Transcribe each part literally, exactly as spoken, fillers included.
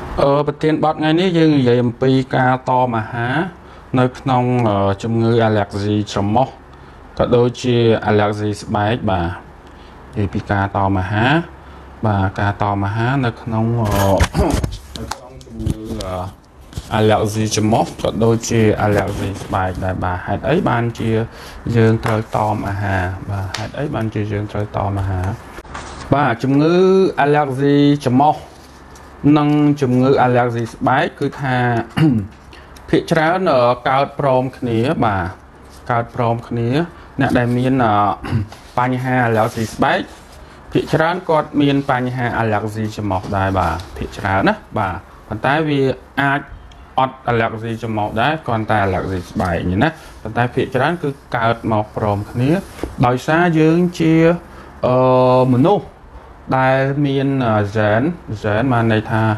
Ờ, bật tiền bọt ngay ní dương vậy pi ca to mà há nơi nông ở trong ngư allergy trong mốc có đôi chia allergy spike bà thì pi ca to mà há bà ca to mà há nơi nông ở nơi nông trong ngư allergy trong mốc có đôi chia allergy spike đại bà hạt ấy ban chia dương trời to mà hà bà hạt ấy ban chia dương trời to mà há bà trong ngư allergy trong mốc nâng chủng ngữ allergy spike cứ tha thị trá ở cao prom khía bà cao prom khía nè đại miền ở pani ha allergy spike thị trá còn miền pani ha allergy cho mọc đại bà thị trá đó bà còn tại vì ai ọt allergy cho mọc đấy còn tại allergy spike như nè còn tại thị trá cứ cao mọc prom khía đòi xa dương chia ờ mình nu đại miền rán rán mà này tha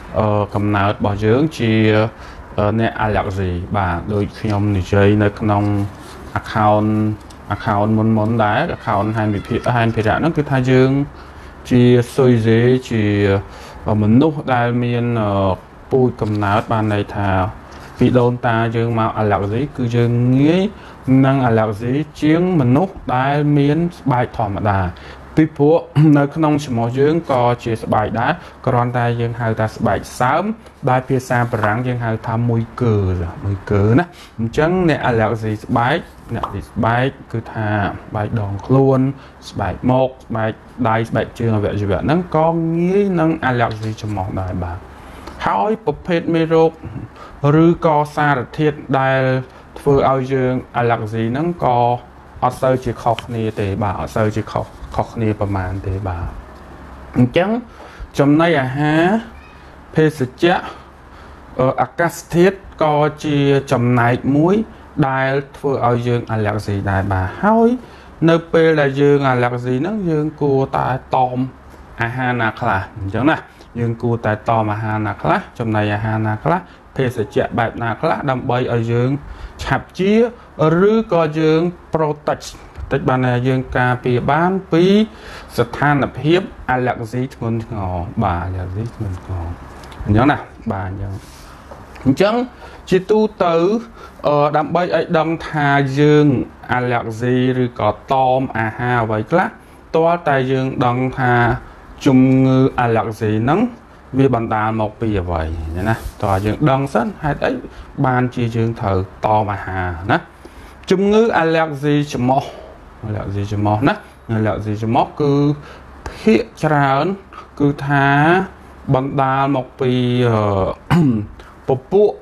cầm nào bỏ dưỡng chỉ nè allergy bà đôi khi ông này chơi nơi nông account account muốn muốn đá account hai mươi phi hai phi nó cứ thay dương chỉ sôi dễ chỉ mình nút đại miền bùi cầm nào ban này thà bị đôn ta dương màu allergy cứ dương nghĩ năng allergy chiếng mình nút đại miền bài thỏm đàពីព្រោះនៅក្នុងជាមួយយើងក៏ជាស្បែកដែរគ្រាន់តែយើងហៅថាស្បែកសើមដែលភាសាបារាំងយើងហៅថាមួយកើមួយកើណាអញ្ចឹងអ្នក allergy ស្បែកអ្នកទីស្បែកគឺថាស្បែកដងខ្លួនស្បែកមុខស្បែកដៃស្បែកជើងអវយវៈហ្នឹងក៏ងាយនឹង allergy ច្រមុះដែរបាទហើយប្រភេទមេរោគឬក៏សារធាតុដែលធ្វើឲ្យយើង allergy ហ្នឹងក៏អត់សូវជាខុសគ្នាទេបាទអត់សូវជាខុសខុសគ្នាប្រមាណទេបាទអញ្ចឹងចំណីអាហារភេសជ្ជៈអាកាសធាតុក៏ជាចំណែកមួយដែលធ្វើឲ្យយើង allergy ដែរបាទហើយនៅពេលដែលយើង allergy ហ្នឹងយើងគួរតែតមអាហារណាខ្លះអញ្ចឹងណាយើងគួរតែតមអាហារណាខ្លះចំណីអាហារណាខ្លះភេសជ្ជៈបែបណាខ្លះដើម្បីឲ្យយើងឆាប់ជាឬក៏យើង protectតិចបានយើងការពារបានពីស្ថានភាព allergy ធ្ងន់ធ្ងរបាទ allergy ធ្ងន់ធ្ងរអញ្ចឹងណាបាទអញ្ចឹងអញ្ចឹងជាទូទៅដើម្បីឲ្យដឹងថាយើង allergy ឬក៏តមអាហារអ្វីខ្លះតើតែយើងដឹងថាជំងឺ allergy ហ្នឹងវាបណ្ដាលមកពីអ្វីណាតើយើងដឹងសិនហេតុអីបានជាយើងត្រូវតមអាហារណាជំងឺ allergy ច្រមុះallergy ច្រមុះណា allergy ច្រមុះគឺភាគច្រើនគឺថាបណ្ដាលមកពីពពួក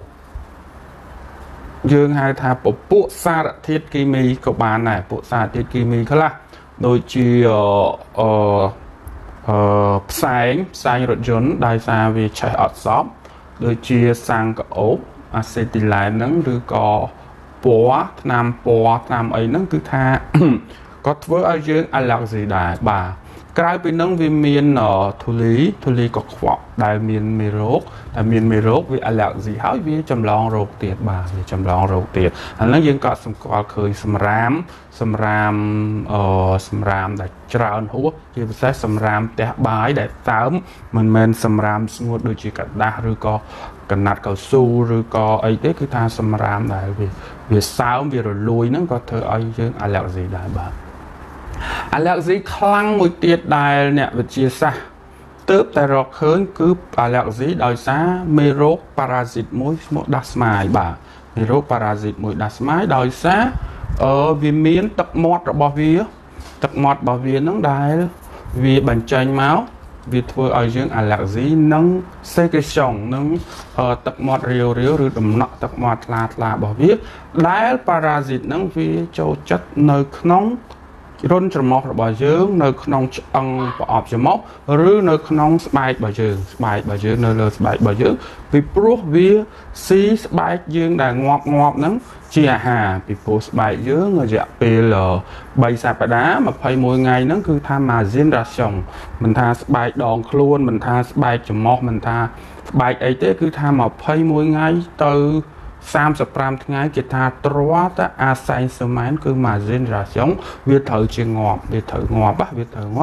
យើងហៅថាពពួកសារធាតុគីមីក៏បានដែរពួកសារធាតុគីមីខ្លះដូចជាអឺអឺផ្សែងផ្សែងរថយន្តដោយសារវាឆេះអត់សក់ដូចជាសាំងក្អូបអាសេទីឡែនហ្នឹងឬក៏ពណ៌ថ្នាំពណ៌ថ្នាំអីហ្នឹងគឺថាក៏ធ្វើឲ្យយើង allergy ដែរបាទក្រៅពីហ្នឹងវាមានធូលីធូលីកខ្វក់ដែលមានមេរោគតែមានមេរោគវា allergy ហើយវាចម្លងរោគទៀតបាទវាចម្លងរោគទៀតអាហ្នឹងយើងក៏សម្គាល់ឃើញសម្រាមសម្រាមអឺសម្រាមដែលច្រើនហួសជាពិសេសសម្រាមផ្ទះបាយដែលតើមមិនមែនសម្រាមស្ងួតដូចជាกระដាស់ឬក៏កណាត់កៅស៊ូឬក៏អីទេគឺថាសម្រាមដែលវាវាសើមវារលួយហ្នឹងក៏ធ្វើឲ្យយើង allergy ដែរបាទ allergy ខ្លាំងមួយទៀតដែលអ្នកវិទ្យាសាស្ត្រទើបតែរកឃើញគឺ allergy ដោយសារមេរោគប៉ារ៉ាស៊ីតមួយឈ្មោះដាស់ស្មាយបាទមេរោគប៉ារ៉ាស៊ីតមួយដាស់ស្មាយដោយសារអឺវាមានទឹកមាត់របស់វាទឹកមាត់របស់វាហ្នឹងដែលវាបញ្ចេញមកវាធ្វើឲ្យយើង allergy និង secretion និងទឹកមាត់រាវរាវឬដំណក់ទឹកមាត់ថ្លាថ្លារបស់វាដែលប៉ារ៉ាស៊ីតហ្នឹងវាចូលចិត្តនៅក្នុងរុនច្រមុះរបស់យើងនៅក្នុងឆ្អឹងប្រអប់ច្រមុះឬនៅក្នុងស្បែករបស់យើងស្បែករបស់យើងនៅលើស្បែករបស់យើងពីព្រោះវាស៊ីស្បែកយើងដែលងាប់ងាប់ហ្នឹងជាអាហារពីព្រោះស្បែកយើងរយៈពេលបីសប្តាហ៍ម្ភៃមួយថ្ងៃហ្នឹងគឺថា margin ration មិនថាស្បែកដងខ្លួនមិនថាស្បែកច្រមុះមិនថាស្បែកអីទេគឺថាម្ភៃមួយថ្ងៃទៅសាមសិបប្រាំថ្ងៃគេថាទ្រាំតែអាសែងសមែនគឺ margin ration វាត្រូវជាងាប់វាត្រូវងាប់វាត្រូវងាប់ហ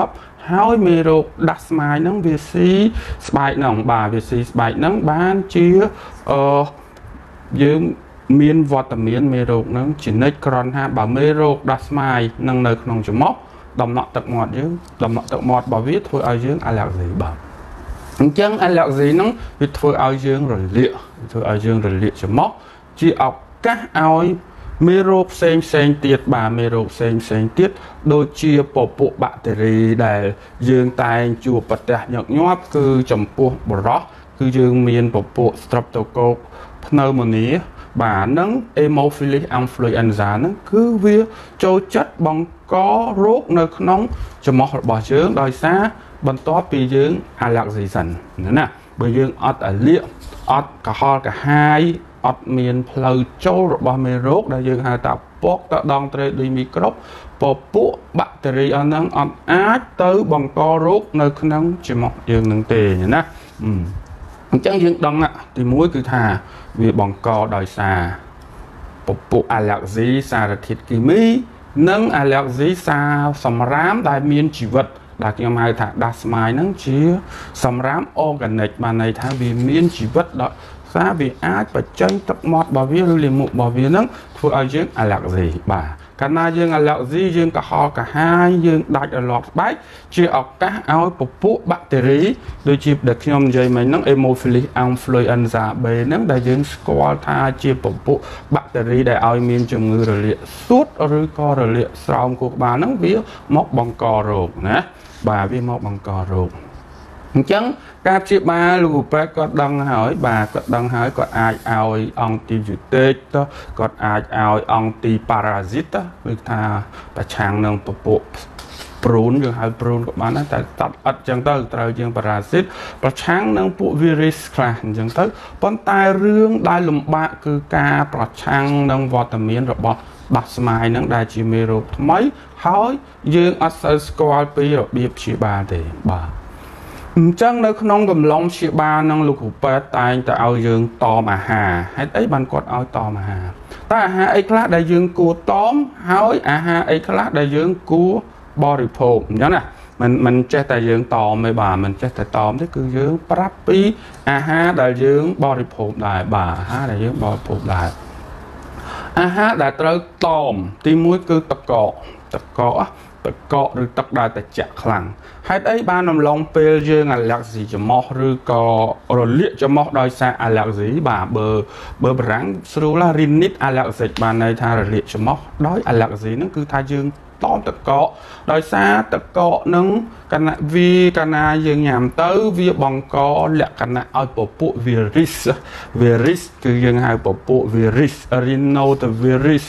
ហើយមេរោគដាស់ស្មាយហ្នឹងវាស៊ីស្បែកហ្នឹងបាទវាស៊ីស្បែកហ្នឹងបានជាអឺយើងមានវត្តមានមេរោគហ្នឹងជានិច្ចគ្រាន់ថាបើមេរោគដាស់ស្មាយនឹងនៅក្នុងច្រមុះដំណក់ទឹកមាត់យើងដំណក់ទឹកមាត់របស់វាធ្វើឲ្យយើង allergy បាទអញ្ចឹង allergy ហ្នឹងវាធ្វើឲ្យយើងរលាកធ្វើឲ្យយើងរលាកច្រមុះជាឱកាសឲ្យមេរោគផ្សេងផ្សេងទៀតបាទមេរោគផ្សេងផ្សេងទៀតដូចជាពពួកបាក់តេរីដែលយើងតែងជួបប្រទះញឹកញាប់គឺចំពោះបរោះគឺយើងមានពពួក Streptococcus pneumoniae បាទនឹង Haemophilus influenza ហ្នឹងគឺវាចូលចិត្តបង្ករោគនៅក្នុងច្រមុះរបស់យើងដោយសារបន្ទាប់ពីយើង allergy សិនណាបើយើងអត់អាលៀកអត់កាហល់កាហាយអត់មានផ្លូវចូលរបស់មេរោគដែលយើងហៅថាពកតដងត្រេឌីមីក្រូបពពួកបាក់តេរីអស់ហ្នឹងអត់អាចទៅបង្ករោគនៅក្នុងច្រមុះយើងនឹងទេណាអញ្ចឹងយើងដឹងទីមួយគឺថាវាបង្កដោយសារពពួក allergy សារធាតុគីមីនិង allergy សារសម្រាមដែលមានជីវិតដែលខ្ញុំហៅថាដាស់ស្មាយហ្នឹងជាសម្រាម organic បានន័យថាវាមានជីវិតដល់សារវាអាចបញ្ចេញទឹកមាត់របស់វាឬលាមករបស់វាហ្នឹងធ្វើឲ្យយើង allergy បាទកាលណាយើង allergy យើងកាហល់កាហាយយើងដាច់រលាកស្បែកជាឱកាសឲ្យពពួកបាក់តេរីដូចជាដែលខ្ញុំនិយាយមិញហ្នឹង Haemophilus influenza B ហ្នឹងដែលយើងស្គាល់ថាជាពពួកបាក់តេរីដែលឲ្យមានជំងឺរលាកសួតឬក៏រលាកស្រោមខួរក្បាលហ្នឹងវាមកបង្ករោគណាបាទវាមកបង្ករោគអញ្ចឹងការព្យាបាលលោកពេទ្យគាត់ដឹងហើយបាទគាត់ដឹងហើយគាត់អាចឲ្យអង់ទីប៊ីតិកទៅគាត់អាចឲ្យអង់ទីប៉ារ៉ាស៊ីតគឺថាប្រឆាំងនឹងពពួកព្រូនយើងហៅព្រូនក៏បានដែរតែតាត់អត់អញ្ចឹងទៅត្រូវយើងប៉ារ៉ាស៊ីតប្រឆាំងនឹងពួក virus ខ្លះអញ្ចឹងទៅប៉ុន្តែរឿងដែលលំបាកគឺការប្រឆាំងនឹងវត្តមានរបស់បាក់ស្មាយនឹងដែលជាមេរោគថ្មីហើយយើងអត់សូវស្គាល់ពីរបៀបព្យាបាលទេបាទអញ្ចឹងនៅក្នុងកំឡុងព្យាបាលនឹងលោកគ្រូពេទ្យតែងតែឲ្យយើងតមអាហារហេតុអីបានគាត់ឲ្យតមអាហារតែអាហារអីខ្លះដែលយើងគួរតមហើយអាហារអីខ្លះដែលយើងគួរបរិភោគអញ្ចឹងណាមិនមិនចេះតែយើងតមទេបាទមិនចេះតែតមទេគឺយើងប្រាប់ពីអាហារដែលយើងបរិភោគដែរបាទអាហារដែលយើងបរិភោគដែរអាហារដែលត្រូវតមទីមួយគឺទឹកកកទឹកកកទឹកកកឬទឹកដែលត្រជាក់ខ្លាំងហេតុអីបានអំឡុងពេលយើង allergy ច្រមុះឬក៏រលាកច្រមុះដោយសារ allergy បាទបើបើបារាំងស្រួលណា rhinite allergic បានន័យថារលាកច្រមុះដោយ allergy ហ្នឹងគឺថាយើងតមទឹកកកដោយសារទឹកកកហ្នឹងកណៈវាកណាយើងញ៉ាំទៅវាបង្កលក្ខណៈឲ្យពពួក virus virus គឺយើងហៅពពួក virus rhinovirus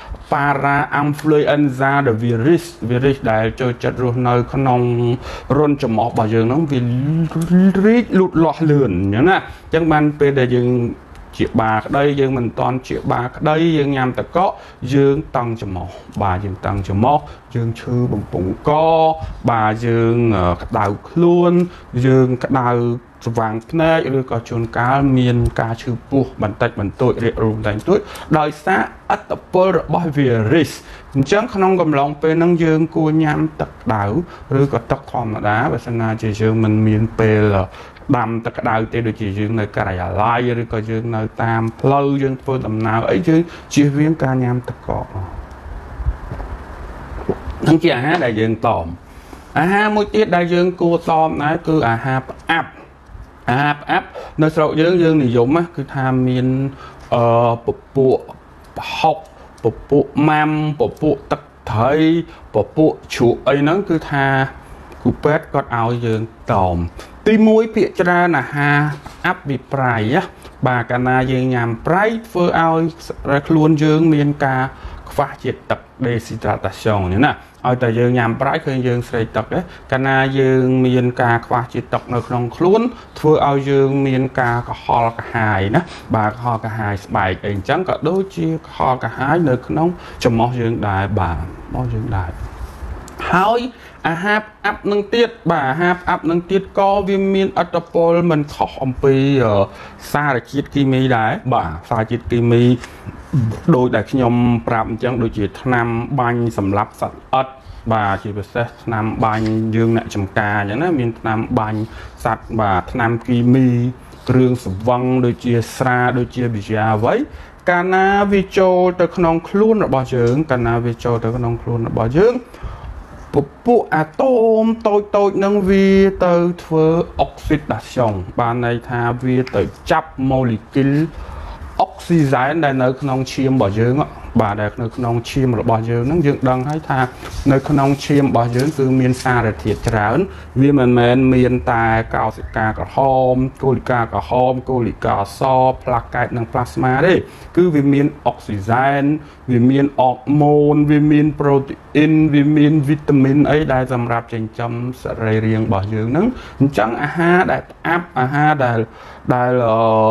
para influenza ដែល virus virus ដែលចូលចិត្តរស់នៅក្នុងរន្ធច្រមុះរបស់យើងហ្នឹងវារីកលូតលាស់លឿនអញ្ចឹងណាអញ្ចឹងបានពេលដែលយើងជាបាក្តីយើងមិនតន់ជាបាក្តីយើងញ៉ាំទឹកកកយើងតឹងច្រមុះបាទយើងតឹងច្រមុះយើងឈឺបំពង់កបាទយើងក្តៅខ្លួនយើងក្តៅស្វាងភ្នែកឬក៏ជួនកាលមានការឈឺពោះបន្តិចបន្តួចរាករូសបន្តិចបន្តួចដោយសារអត្តពលរបស់ virus អញ្ចឹងក្នុងកំឡុងពេលហ្នឹងយើងគួរញ៉ាំទឹកក្តៅឬក៏ទឹកធម្មតាបើសិនណាជាយើងមិនមានពេលដាំទឹកក្តៅទេដូចជាយើងនៅការិយាល័យឬក៏យើងនៅតាមផ្លូវយើងធ្វើដំណើរអីយើងជៀសវាងការញ៉ាំទឹកកកហ្នឹងជាអាហារដែលយើងតមអាហារមួយទៀតដែលយើងគួរតមដែរគឺអាហារផ្អាប់អាហារផ្អាប់នៅស្រុកយើងយើងនិយមគឺថាមានអឺពពួកប្រហុកពពួកម៉ាំពពួកទឹកត្រីពពួកជ្រក់អីហ្នឹងគឺថាគ្រូពេទ្យគាត់ឲ្យយើងតមទីមួយភាគច្រើនអាហារអាប់វាប្រៃបាទកាលណាយើងញ៉ាំប្រៃធ្វើឲ្យខ្លួនយើងមានការខ្វះជាតិទឹក dehydration ណាឲ្យតែយើងញ៉ាំប្រៃឃើញយើងស្រេកទឹកកាលណាយើងមានការខ្វះជាតិទឹកនៅក្នុងខ្លួនធ្វើឲ្យយើងមានការកុហលកាហាយណាបាទកុហលកាហាយស្បែកអីអញ្ចឹងក៏ដូចជាកុហលកាហាយនៅក្នុងច្រមុះយើងដែរបាទមកយើងដែរហើយអាហារផ្អាប់នឹងទៀតបាទអាហារផ្អាប់នឹងទៀតក៏វាមានអត្តពលមិនខុសអំពីសារជាតិគីមីដែរបាទសារជាតិគីមីដូចដែលខ្ញុំប្រាប់អញ្ចឹងដូចជាថ្នាំបាញ់សម្លាប់សត្វល្អិត bà chỉ biết xét năm bánh dương nè chấm cà nhá nó miền năm bánh sạch bà năm kimi rương sập văng đôi chia xa đôi chia bị già với cana vi châu từ khung khuôn ở bao dương cana vi châu từ khung khuôn ở bao dương bộ atom tôi tôi nâng vi từ thưa oxidation ban này tha vi từ chấp molecule oxygen đây nơi khung chim bao dương á bà đẹp nơi khung chim ở bao dương nó dựng đằng hay tha nơi khung chim bao dương từ miền xa để thiệt trán vì mình men miền tài cao sự ca cả hom colica cả hom colica so plaquette năng plasma đấy cứ vì miền oxygen vì miền hormone vì miền protein vì miền vitamin ấy đây sầm rạp trên chấm sợi riêng bao dương nó chẳng à ha đại áp à ha đại đại là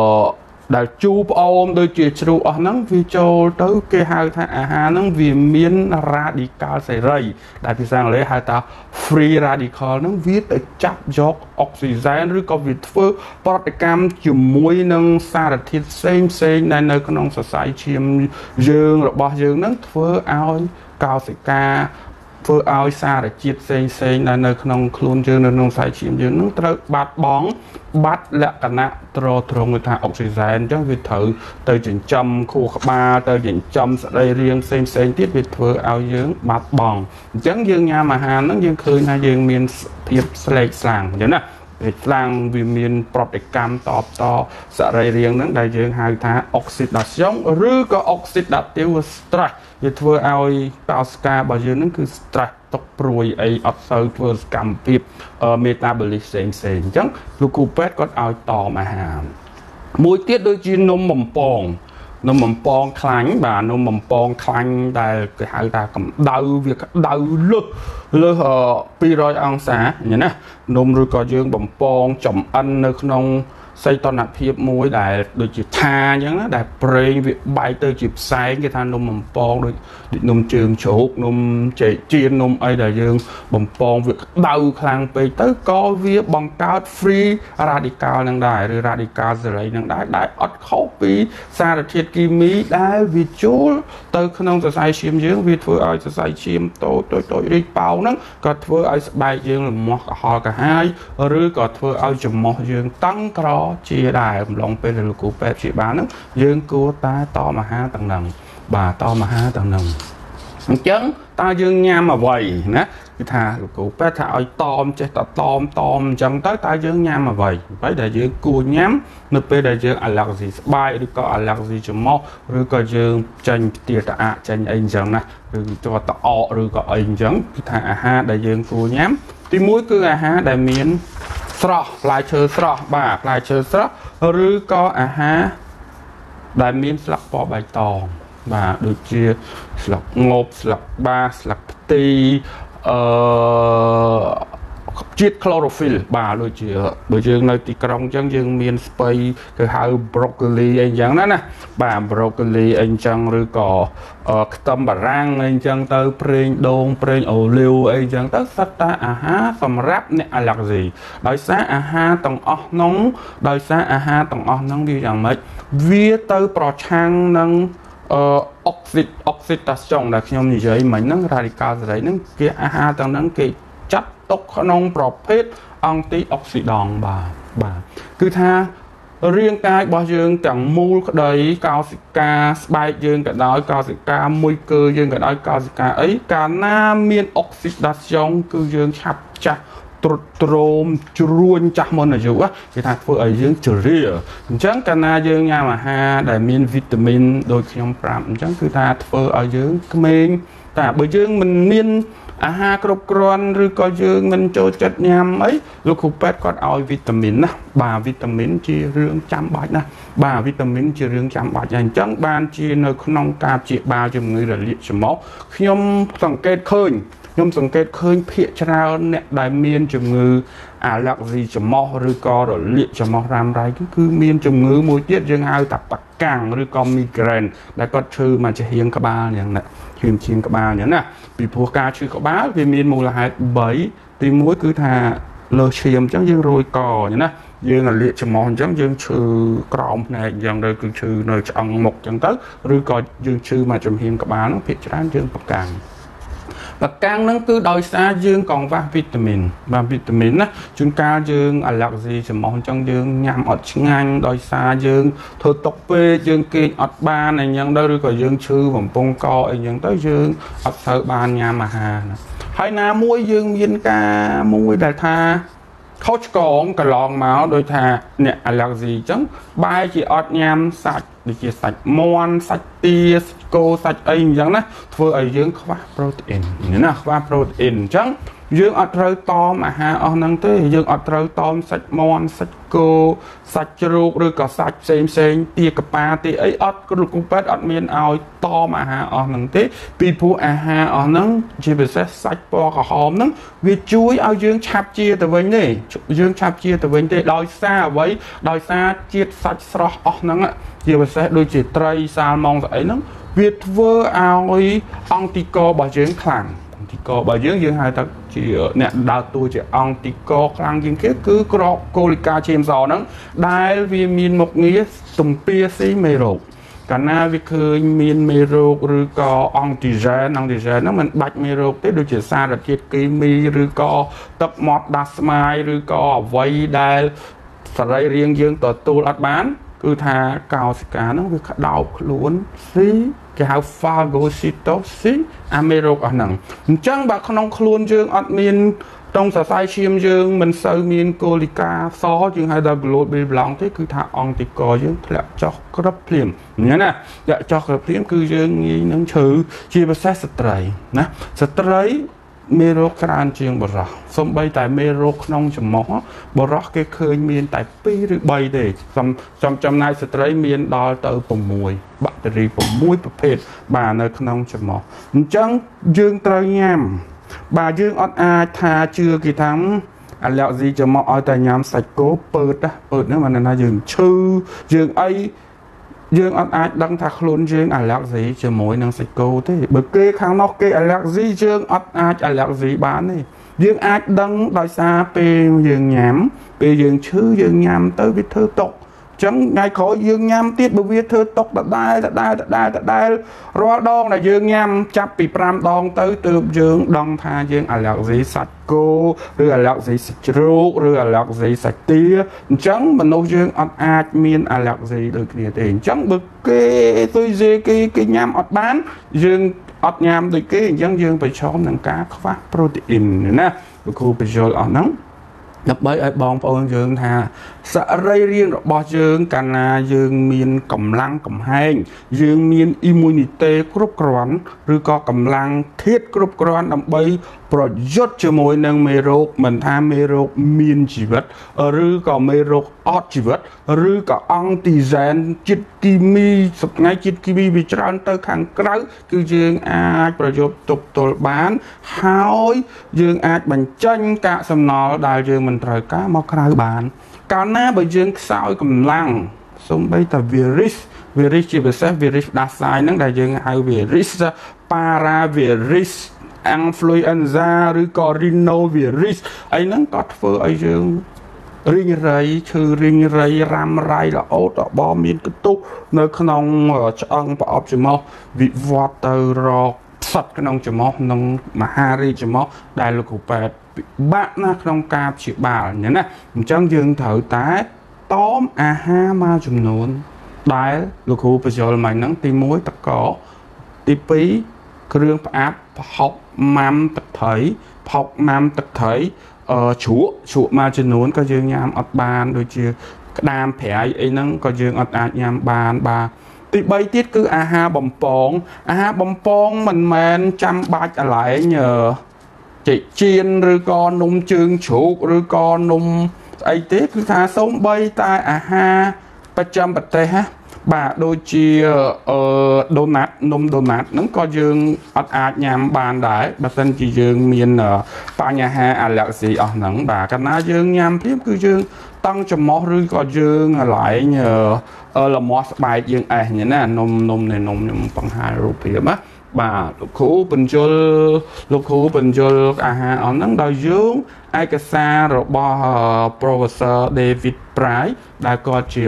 đại chu ôm đôi chia trụ ở nắng vì châu tới cái hai thang à ha nắng vì miền radical xảy ra đại vì sao lấy hai ta free radical nắng viết ở chấp dọc oxygen rồi có việc phơ protein chùm muối nâng sa thiết xem xem này nơi con ông sải chiêm dương rồi bao dương nắng phơ ao cao sẽ ca phơ ao xa để chiết xem xem này nơi con ông khuôn dương nơi ông sải chiêm dương nắng tới bát bóng bắt lẹ cả nạ trò trò người ta oxygen cho việc thử từ chuyển châm khu ba từ chuyển châm sẽ đây riêng xem xem tiết việc thử áo dưỡng bát bòn chẳng dương nhà mà hà nó dương khơi na dương miền thiệp sleg sàng vậy nè để sàng vì miền protein to to sẽ đây riêng nó đại dương hai thá oxidation rư có oxidative stress việc thử áo cao ska bao nhiêu nó cứ stress tốc rồi ấy ở sâu vừa cầm việc metabolic xem xem chẳng glucopet có ao to mà hà mũi tiết đôi chi nôm mầm pong nôm mầm pong khánh và nôm mầm pong khánh đây cái hai ta cầm đau việc đau lực lực pi rồi ông xã nhỉ nè nôm rồi có dương mầm pong chồng ăn nơi không xây toàn nạp hiệp mũi đại đôi chỉ tha nhá đại prey việc bay tới chịp say cái than nôm mầm pong đôi nôm trường chốt nôm chạy chiên nôm ấy đại dương mầm pong việc đau khangไปtới có việc bằng cao free radical năng đại rồi radical rồi năng đại đại ớt khâu pi xa được thiệt kim mỹ đại vì chú tới không sẽ sai chim dương vì thưa ai sẽ sai chim tôi tôi tôi đi bao nó có thưa ai bay dương là một họ cả hai rồi có thưa ai chùm một dương tăng cỏ chia đài lòng pe là cụ pe chỉ bán nó dương cua ta to mà ha tầng nằng bà to mà ha tầng nằng chấn ta dương nha mà vậy nè cái thà cụ pe thà ơi tom chết ta tom tom chẳng tới ta dương nha mà vậy phải để dương cua nhám nơi pe để dương allergy bay rồi có allergy chấm mò rồi có dương tranh tiệt à tranh anh chẳng nè rồi cho ta ọ rồi có anh chẳng thà ha để dương cua nhám thì mũi cứ à ha để miến sọ lại chơi sọ bà lại chơi sọ rồi có à ha đại miến sọc bỏ bài tòng và được chia sọc ngộp sọc ba sọc tì chiết chlorophyll bà đôi chia đôi dương nơi tì trong chân dương miến spray cái hai broccoli anh chẳng đó nè bà broccoli anh chẳng rồi có tâm bà rang anh chẳng tới preng đôn preng ổ liu anh chẳng tới sát ta à ha phẩm rap nè allergy đói xá à ha tầng óc nóng đói xá à ha tầng óc nóng đi rằng mấy vía tới pro chang nâng oxid oxidation là khi nhom gì mấy nâng radical đấy nâng kia à ha tầng nâng kia chất tốc nông prophet antioxidant bà bà cứ tha riêng cái bao dương chẳng mua đầy cao sĩ ca bay dương cái đó cao sĩ ca mùi cơ dương cái đó cao sĩ ca ấy cả nam miền oxidation cứ dương chặt chặt trôm chuồn chặt môn ở chỗ á thì thằng phơi ở dương chửi rìa chẳng cả na dương nha mà ha đại miền vitamin đôi khi ông phạm chẳng cứ ta phơi ở dương mình ta bởi dương mình miền à ha cột cron rồi coi dương mình cho chất nhám ấy lúc hụt pet còn ao vitamin nè bà vitamin chia riêng chăm bạch nè bà vitamin chia riêng chăm bạch dành chẳng ban chia nơi nông cà chia bao cho người là liệt chấm máu khi ông tổng kết khơi nhom tổng kết khơi phía trao nè đại miền chấm ngư à lạc gì chấm máu rồi co rồi liệt chấm máu ram rai cứ cứ miền chấm ngư môi tiết dương ao tập tặc càng rồi co migraine đã có thư mà chỉ hiến các ba này nè hiến chiên các ba nhớ nè vì phù ca chưa có bá vì miền mù là hai bảy thì muối cứ thà lơ chiêm chẳng dương rồi cò nhá dương là liệt cho mòn chẳng dương trừ còng này dần đây cứ trừ nơi chọn một chẳng tới rồi cò dương trừ mà chấm hiên các bạn nó phía trán dương bậc càng bậc càng nâng cứ đòi xa dương còn va vitamin và vitamin á chúng ta dương à lạc gì chỉ mong trong dương nhằm ọt ngang đòi xa dương thôi tộc về dương kinh ọt ba này nhưng đâu rồi có dương chư vòng bông co ấy nhưng tới dương ọt thợ ban nhà mà hà hay na muối dương miên ca muối đại tha khó còn cả lon máu đôi thà nè à lạc gì chẳng bài chỉ ọt nhằm sạch để chỉ sạch mon sạch tia cô sạch ấy chẳng đó vừa ở dương khoa protein nữa nè khoa protein chẳng dương ọt rơi tom à ha ở năng thế dương ọt rơi tom sạch mon sạch cô sạch ruột rồi có sạch xem xem tia cặp ba tia ấy ọt có được cũng biết ọt miên ao tom à ha ở năng thế people à ha ở năng chỉ bị sẽ sạch po cả hòm năng vì chuối ao dương chạp chia từ bên này dương chạp chia từ bên đây đòi xa với đòi xa chiết sạch sọ ở năng á chỉ bị sẽ đôi chỉ tray salmon ấy năng Việt vơ ao ấy antico bảo dưỡng khẳng antico bảo dưỡng dương hai ta chỉ ở nè đào tôi chỉ antico khẳng dương kết cứ colica chêm giò nắng đai vì miền một nghĩa tùng pia xí mê rột cả na vì khơi miền mê rột rồi có antigen antigen nó mình bạch mê rột tới đôi chỉ xa là chiết kỳ mi rồi có tập mọt đá smile rồi có vây đai sợi riêng dương tổ tu lát bán cứ thà cào cả nó việc đào luôn xí cái hào pha gositoxi amerok ở nằng chẳng bạc không luôn dương admin trong xã sai chiêm dương mình sâu miên colica xó dương hay là global long thế cứ thà antico dương là cho cấp phim nhớ nè dạ cho cấp phim cứ dương nghi nâng chữ chia bớt xét stray nè stray mê rô khăn chương bờ rọ xong bay tại mê rô nông chấm mó bờ rọ cái khơi miền tại pi rồi bay để xong trong trong này sẽ thấy miền đo tới bồng mùi battery bồng mùiประเภท bà nơi nông chấm mó chẳng dương trời nhám bà dương ọt ai thà chưa kỳ thắng anh lẹo gì chấm mó ở tại nhám sạch cố bớt á bớt nữa mà là dương chư dương ấy dương ọt ai đăng thạc luôn dương à lạc gì chờ mỗi năng sạch cô thế bởi kê kháng nóc kê à lạc gì dương ọt ai à lạc gì bán này dương ai đăng đòi xa bê dương nhám bê dương chứ dương nhám tới viết thơ tục chẳng ngày khỏi dương nhám tiết bởi viết thơ tục đã đai đã đai đã đai đã đai rõ đong là dương nhám chắp bị pram đong tới từ dương đong tha dương à lạc gì sạch cô rồi à lạc gì sạch rô rồi à lạc gì sạch tía chẳng mà nô dương ọt ai miên à lạc gì được địa tiền chẳng bực cái tôi dê cái cái nhám ọt bán dương ọt nhám được cái dân dương phải cho nâng cá khoác protein nữa nè cô phải cho ở nắng đập bởi ai bong phong dương thà sợ rây riêng rồi bỏ dương cả là dương miên cầm lăng cầm hành dương miên immunity group cron rồi có cầm lăng thiết group cron đập bởi rồi rốt cho môi nâng mê rốt mình tha mê rốt miên chỉ vật rồi có mê rốt ọt chỉ vật rồi có antigen chít kimi sụp ngay chít kimi bị tràn tới kháng krau cứ dương ai rồi giúp tục tổ bán hỏi dương ai bằng tranh cả sầm nó đại dương mình trời cá mọc krau bán cả na bởi dương sao cầm lăng xong bây ta virus virus chỉ phải xét virus đa sai nâng đại dương hai virus paravirus influenza rồi có rhinovirus ấy nó có phơi ấy dương riêng rây chư riêng rây ram rai là ốt ở bom miền cái túc nơi khăn ông ở trong bảo chữ mò vị vọt từ rọ sạch khăn ông chữ mò nông mà hari chữ mò đại lục của bẹt bạn na khăn ông cạp chữ bảo nhớ nè chẳng dương thử tái tóm à ha ma chùm nôn đại lục của bây giờ mày nắng tim muối tắc có tí pí krương áp học mam tật thấy học mam tật thấy ờ chúa chúa mà trên núi có dương nhám ọt bàn đôi chia đam phẻ ấy nâng có dương ọt ạt nhám bàn bà thì bây tiết cứ à ha bầm pong à ha bầm pong mình men chăm bạch lại nhờ chị chiên rồi con nung chương chuột rồi con nung ấy tiết cứ thà sống bay tai à ha ba trăm bạch tê ha bà đôi chia ờ donut nôm donut nó có dương ọt ạt nhám bàn đại bà tên chỉ dương miền ở ba nhà ha à lạc gì ở nắng bà cái ná dương nhám tiếp cứ dương tăng cho mỏ rồi có dương lại nhờ ờ là mỏ bài dương à như nè nôm nôm này nôm nhưng bằng hai rupee á bà lục khu bình chul lục khu bình chul à ha ở nắng đào dương ai cái xa rồi bỏ professor David Price đã có chỉ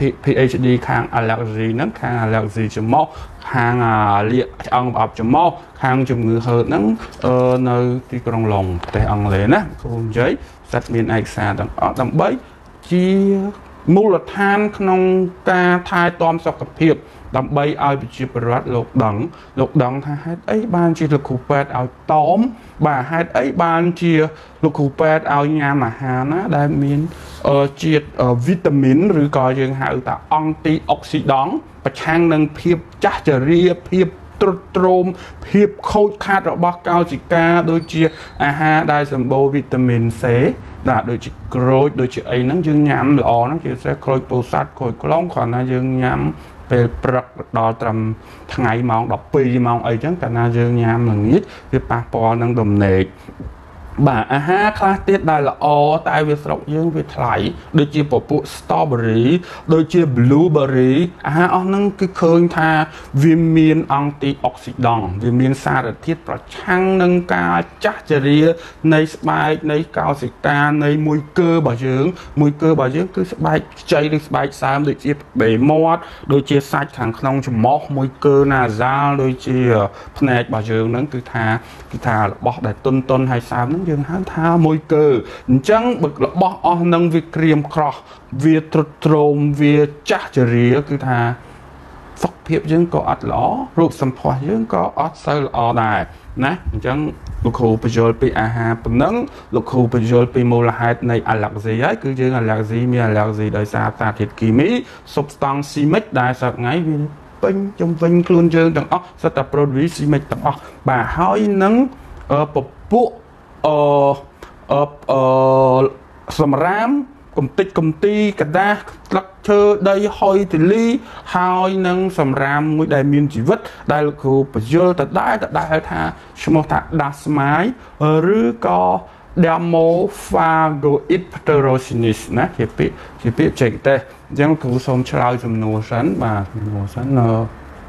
PhD khang allergy nắng khang allergy chấm mốc khang liệt ông bọc chấm mốc khang chấm ngư hơi nắng nơiที่ក្រុងឡុងប្រទេសអង់គ្លេសណាគ្រូនិយាយសត្វមានឯកសារទាំងអស់ដើម្បីជាមូលដ្ឋានក្នុងការថែទាំសុខភាពដើម្បីឲ្យប្រជាពលរដ្ឋលោកដឹងលោកដឹងថាហេតុអីបានជាលោកគ្រូពេទ្យឲ្យតមបាទហេតុអីបានជាលោកគ្រូពេទ្យឲ្យញ៉ាំអាហារណាដែលមានជាតិវីតាមីនឬក៏យើងហៅថាអង់ទីអុកស៊ីដង់ប្រឆាំងនឹងភាពចាស់ជរាភាពទ្រុឌទ្រោមភាពខូចខាតរបស់កោសិកាដូចជាអាហារដែលសម្បូរវីតាមីន C បាទដូចជាក្រូចដូចជាអីហ្នឹងយើងញ៉ាំល្អហ្នឹងជាពិសេសក្រូចពោធិ៍សាត់ក្រូចខ្លងគ្រាន់តែយើងញ៉ាំពេលព្រឹកដល់ត្រឹមថ្ងៃម៉ោងដប់ពីរម៉ោងអីចឹងកាលណាយើងញ៉ាំល្ងាចវាប៉ះពាល់នឹងទំនេរបាទអាហារខ្លះទៀតដែលល្អតែវាស្រុកយើងវាថ្លៃដូចជាពពួក strawberry ដូចជា blueberry អាហារអស់ហ្នឹងគឺឃើញថាវាមានអង់ទីអុកស៊ីដង់វាមានសារធាតុប្រឆាំងនឹងការចាស់ជរានៃស្បែកនៃកោសិកានៃមួយគឺរបស់យើងមួយគឺរបស់យើងគឺស្បែកខ្ចីឬស្បែកសើមដូចជាបេមាត់ដូចជាសាច់ខាងក្នុងច្រមុះមួយគឺ nasal ដូចជាភ្នែករបស់យើងហ្នឹងគឺថាគឺថារបស់ដែលទុនទុនហើយសើមហ្នឹងយើងហៅថាមួយគឺអញ្ចឹងបើរបស់អស់នឹងវាក្រៀមក្រោះវាទ្រុឌទ្រោមវាចាស់ជរាគឺថាសុខភាពយើងក៏អត់ល្អរូបសម្ផស្សយើងក៏អត់សូវល្អដែរណាអញ្ចឹងលោកគ្រូបញ្យល់ពីអាហារប៉ុណ្ណឹងលោកគ្រូបញ្យល់ពីមូលហេតុនៃ allergy ហើយគឺយើង allergy មាន allergy ដោយសារសារធាតុគីមី substance chimic ដែលសប្តាហ៍ថ្ងៃវាពេញជំវិញខ្លួនយើងទាំងអស់សិតតែ produce chimic ទាំងអស់បាទហើយនឹងពពួកអឺអឺអឺសម្រាមកំតិចកំទីกระดาษស្លឹកឈើដីហុយទលីហើយនឹងសម្រាមមួយដែលមានជីវិតដែលលោកគ្រូបញ្យល់ទៅដែរទៅដែរថាឈ្មោះថា Dasmai ឬក៏ Dermophagoid pterosinus ណាជាពាក្យជាពាក្យចេកទេសអញ្ចឹងគ្រូសូមឆ្លើយសំណួរសិនបាទសំណួរសិនអឺ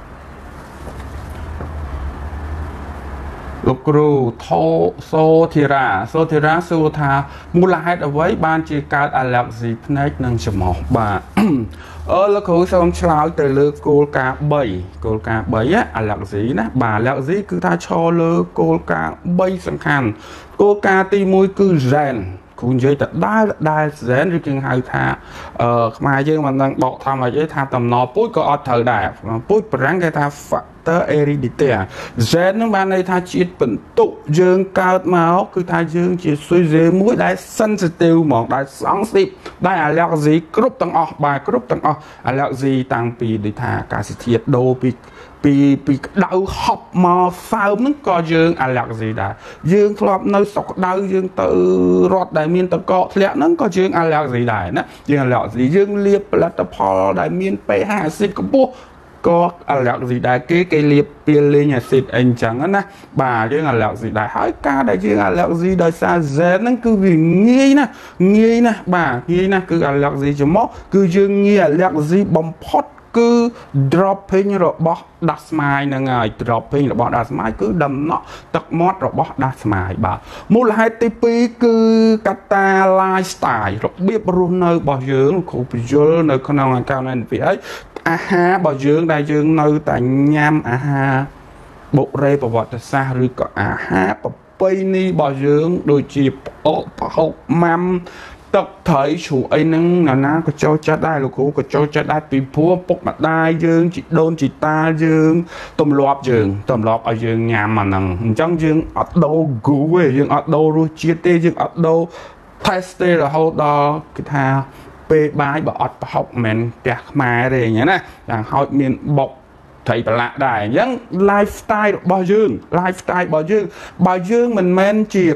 លោកគ្រូថោសូធីរ៉ាសូធីរ៉ាសួរថាមូលហេតុអ្វីបានជាកើត allergy ភ្នែកនិងច្រមុះបាទអឺលោកគ្រូសូមឆ្លើយទៅលើគោលការណ៍3គោលការណ៍3 allergy ណាបាទ allergy គឺថាឈរលើគោលការណ៍3សំខាន់គោលការណ៍ទី1គឺ gen គ្រូនិយាយទៅដែរដែរ gen ឬគេហៅថាអឺខ្មែរយើងមិនដឹងបកថាម៉េចទេថាតំណពូជក៏អត់ត្រូវដែរពូជបារាំងគេថា hereditaire gen នឹងបានន័យថាជាតិបន្ទុកយើងកើតមកគឺថាយើងជា sujet មួយដែល sensitive ហ្មងដែល sensitive ដែល allergy គ្រប់ទាំងអស់បាទគ្រប់ទាំងអស់ allergy តាំងពីដូចថាអាកាសធាតុដូរពីពីពីក្តៅហប់មកសើមហ្នឹងក៏យើង allergy ដែរយើងធ្លាប់នៅស្រុកក្តៅយើងទៅរត់ដែលមានតកកធ្លាក់ហ្នឹងក៏យើង allergy ដែរណាយើង allergy យើងលាបផលិតផលដែលមាន pH អាស៊ីតខ្ពស់ក៏ allergy ដែរគេគេលាបពីលេងអាស៊ីតអីចឹងណាបាទយើង allergy ដែរហើយការដែលយើង allergy ដោយសារ gen ហ្នឹងគឺវាងាយណាស់ងាយណាស់បាទងាយណាស់គឺ allergy ច្រមុះគឺយើងងាយ allergy បំផុតគឺ dropping របស់ Dasmai ហ្នឹងហើយ dropping របស់ Dasmai គឺដំណក់ទឹកមាត់របស់ Dasmai បាទមូលហេតុទី2គឺកត្តា lifestyle របៀបរស់នៅរបស់យើងគ្រូបញ្យល់នៅក្នុងអាការណែនពីហើយអាហាររបស់យើងដែលយើងនៅតែញ៉ាំអាហារបុរេប្រវត្តិសាស្ត្រឬក៏អាហារប្រពៃណីរបស់យើងដូចជាផ្អកប្រហុកម៉ាំទឹកត្រីជ្រូកអីហ្នឹងណាណាក៏ចូលចិត្តដែរលោកគ្រូក៏ចូលចិត្តដែរពីព្រោះពុកម្ដាយយើងជីដូនជីតាយើងទម្លាប់យើងទម្លាប់ឲ្យយើងញ៉ាំអាហ្នឹងអញ្ចឹងយើងអត់ដូរ goo ទេយើងអត់ដូររសជាតិទេយើងអត់ដូរ taste ទេរហូតដល់គេថាពេលបាយបើអត់ប្រហុកមិនមែនផ្ទះខ្មែរទេអញ្ចឹងណាយ៉ាងហោចមានបុកត្រីប្រឡាក់ដែរអញ្ចឹង lifestyle របស់យើង lifestyle របស់យើងបើយើងមិនមែនជា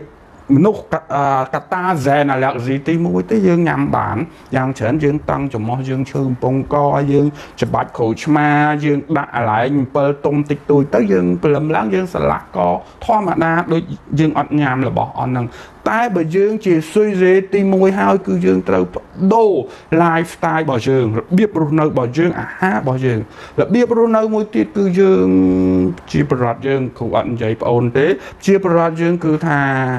nút cà ta rèn là lạc gì tí mũi tí dương nhằm bản giang chén dương tăng cho mò dương chư bông co dương chụp bạch khổ chma dương đã lại bờ tôm tịch tui tới dương lầm láng dương sờ lạc co thoa mà đa đôi dương ọt nhằm là bỏ ọt nằng tai bởi dương chỉ suy dễ tí mũi hai cứ dương trâu đô lifestyle bỏ dương biết rùa nơi bỏ dương à ha bỏ dương là biết rùa nơi mũi tiết cứ dương chỉ bật dương khổ ẩn giấy ổn thế chỉ bật dương cứ thà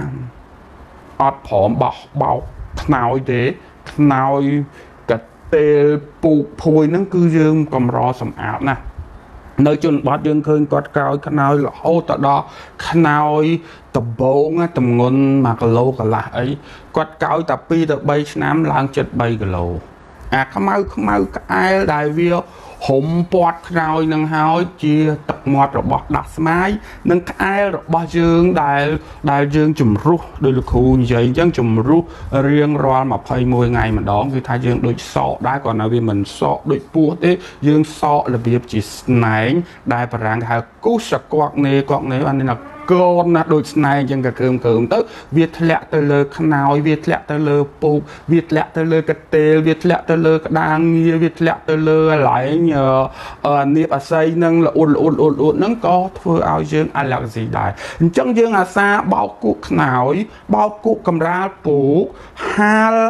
ọt phỏm bọc bọc nào thế nào cái tê bụi phôi nó cứ dương cầm rò sầm ảo nè nơi chun bát dương khơi quạt cao cái nào là hô tại đó cái nào tập bốn á tầm ngôn mà cái lô cái là ấy quạt cao tập pi tập bay nám lang chật bay cái lô à không mau không mau cái ai đại việt hùng bọt rồi nâng hói chia tập ngọt rồi bọt đặt máy nâng ai rồi bao dương đại đại dương chùm rút đôi lực khu như vậy chẳng chùm rút riêng rồi mà phải mười ngày mà đón vì thay dương đôi sọ đá còn là vì mình sọ đôi búa thế dương sọ là việc chỉ này đại và rằng hai cú sạc quạt này quạt này anh nên là con đôi này chẳng cả cơm cơm tới việt lẹ tới lơ khăn nào việt lẹ tới lơ bụng việt lẹ tới lơ cái tê việt lẹ tới lơ cái đang nghe việt lẹ tới lơ lại nhờ niệm ở xây nâng là ôn ôn ôn ôn nâng có thưa ao dương ai là gì đại chẳng dương à xa bao cụ nào bao cụ cầm ra bụng ha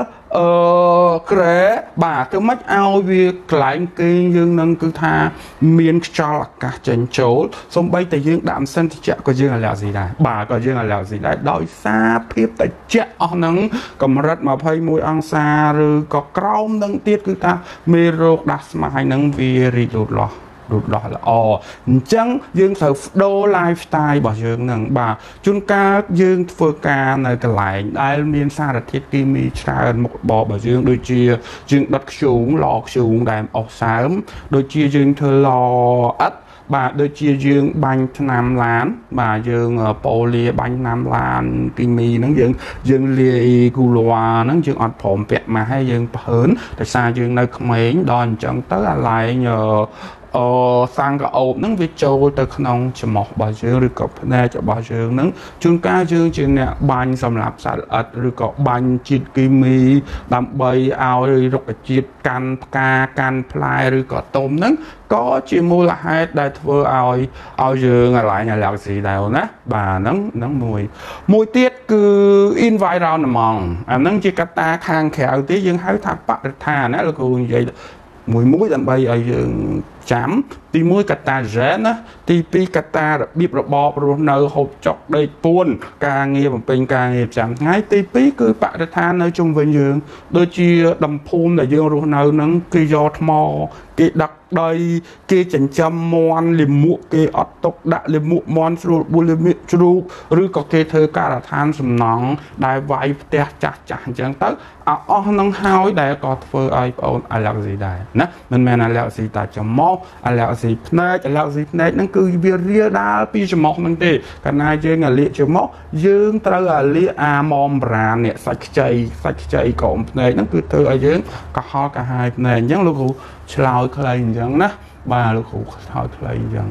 ờ kể bà cứ mất ao việc lại kinh dương nâng cứ tha miền cho là cả chân chỗ xong bây tại dương đạm sân thì chạy có dương là gì đây bà có dương là gì đấy đói xa phiếp tại chạy ở nâng cầm rất mà phải mùi ăn xa rồi có crom nâng tiết cứ ta mê rốt đặt mà hay nâng vì rì đột lọ đột đó là ồ chẳng dương sở đô lifestyle bảo dương nâng bà chúng ta dương phơ ca nơi cái lại ai miền xa là thiết kim mi xa một bò bảo dương đôi chia dương đất xuống lọt xuống đàm ọc sớm đôi chia dương thơ lò ất bà đôi chia dương bánh nam lán bà dương poly bánh nam lan kim mi nó dương dương lì gu loa nó dương ọt phổm vẹt mà hay dương hớn tại sao dương nơi không mấy đòn chẳng tới là lại nhờ ờ sang cái ốp nâng việt châu từ khung chỉ một bao dương rồi có này cho bao dương nâng chúng ta dương chỉ nè bánh sầm lạp sạch ớt rồi có bánh chít kim mi đạm bay ao rồi rục chít can ca can fly rồi có tôm nâng có chỉ mua là hai đại thừa ao ao dương lại nhà lạc gì đâu nè bà nâng nâng mùi mùi tiết cứ in vai rau nè mòn à nâng chỉ cắt ta khang khéo tí dương hái tháp bạc thà nè là cũng vậy mùi muối đạm bay ở dương chấm tí muối cà ta rẻ á tí pi cà ta biết rồi bò rồi nở hộp chọc đây buồn ca nghe bằng pin ca nghe chấm ngay tí pi cứ bạc ra than nơi chung với dương đôi chia đầm phun là dương rồi nở nắng cây gió mò cái đặc đây cái chỉnh châm mòn liềm mụ cái ọt tộc đã liềm mụ mòn rồi bu liềm mụ rồi rồi có cái thơ cả là than sầm nóng đại vải tè chặt chặt chẳng tới à ở nông hao đại có phơi ai ôn ai làm gì đại nè mình men ai làm gì tại chấm mò ai làm gì này ai làm gì này nó cứ việc ria đa pi chấm mò năng tê cái này chơi ngà liệt chấm mò dương tao là liệt à mom ra nè sạch chạy sạch chạy cộm này nó cứ thơ ở dương cả ho cả hai này nhắn luôn chào khơi chẳng nè bà lúc hụt thôi khơi chẳng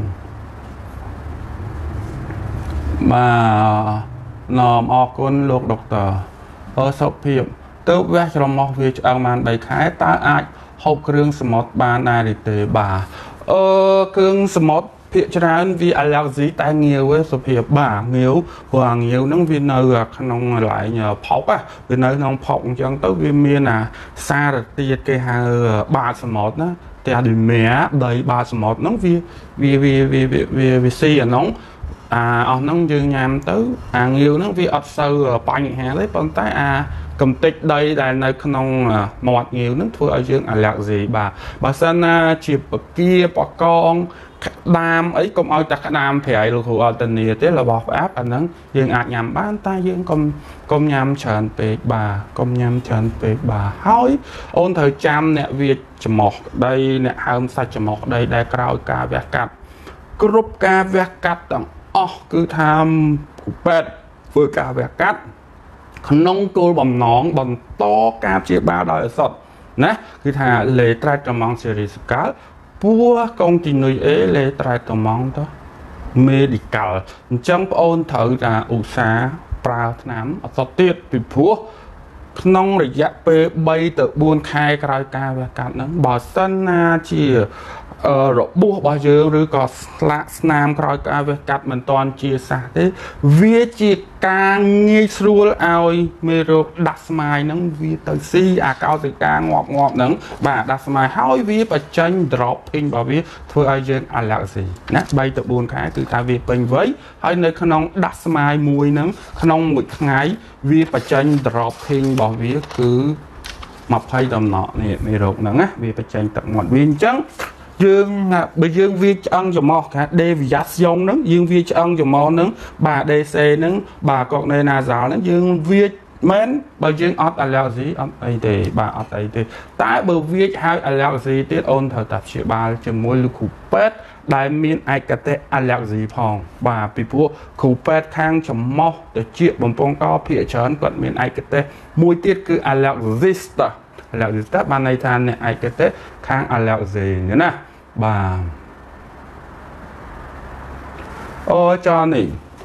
mà nòm ở con lục độc tờ ở sọc hiệp tớ vẽ cho mọc việc ăn màn đầy khái ta ai hộp kương smart ban này để tế bà ờ kương smart phía trên vì allergy tai nhiều với sọc hiệp bà nhiều hoàng nhiều nắng viên nơi nông lại nhờ phóc á viên nơi nông phóc chẳng tới viên miên à xa được tiệt cái hàng ba smart đó thì đi mẹ đầy ba smart nóng vì vì vì vì vì vì vì xì ở nóng à ở nóng dương nhàm tới à nhiều nóng vì ở sâu ở bánh hè lấy con tay à cầm tích đây là nơi không mọt nhiều nước thôi ở dương à lạc gì bà bà sân chịp ở kia bỏ con đam ấy công ơi ta đam thì ấy luôn ở tình nghĩa thế là bỏ áp anh nắng dương ạt nhằm bán tay dương công công nhằm trần về bà công nhằm trần về bà hỏi ôn thời trăm nè việt chấm mọc đây nè hôm sạch chấm mọc đây đây cao ca vẹt cắt group ca vẹt cắt tặng ó cứ tham bệt vừa ca vẹt cắt nông cô bằng nón bằng to ca chia ba đời sọt nè cứ thà lệ trai trầm mong series cá bua công trình nuôi ế lệ trai trầm mong đó medical trong ôn thử là u xá ប្រើថ្នាំអត់សតទៀតពីព្រោះក្នុងរយៈពេលបីទៅបួនខែក្រោយការវះកាត់ហ្នឹងបើសិនណាជារបួសរបស់យើងឬក៏ស្លាកស្នាមក្រោយការវះកាត់មិនទាន់ជាសះទេវាជាការងាយស្រួលឲ្យមេរោគដាស់ស្មាយហ្នឹងវាទៅស៊ីអាកោសិកាងាប់ងាប់ហ្នឹងបាទដាស់ស្មាយហើយវាបញ្ចេញ dropping របស់វាធ្វើឲ្យយើង allergy ណាបីទៅបួនខែគឺថាវាពេញវ័យហើយនៅក្នុងដាស់ស្មាយមួយហ្នឹងក្នុងមួយថ្ងៃវាបញ្ចេញ dropping របស់វាគឺยี่สิบដំណក់នេះមេរោគហ្នឹងណាវាបញ្ចេញទឹកមាត់វាអញ្ចឹងយើងបើយើងវាឆ្អឹងច្រមុះគេ deviation ហ្នឹងយើងវាឆ្អឹងច្រមុះហ្នឹងបាទ đê xê ហ្នឹងបាទ coronary nasal ហ្នឹងយើងវាមែនបើយើងអត់ allergy អត់អីទេបាទអត់អីទេតែបើវាហើយ allergy ទៀតអូនត្រូវតែព្យាបាលជាមួយលោកគ្រូពេទ្យដែលមានឯកទេស allergy ផងបាទពីព្រោះគ្រូពេទ្យខាងច្រមុះទៅជាបំពង់កភាគច្រើនគាត់មានឯកទេសមួយទៀតគឺ allergist allergist បានន័យថាអ្នកឯកទេសខាង allergy ណាបាទអូចានេះ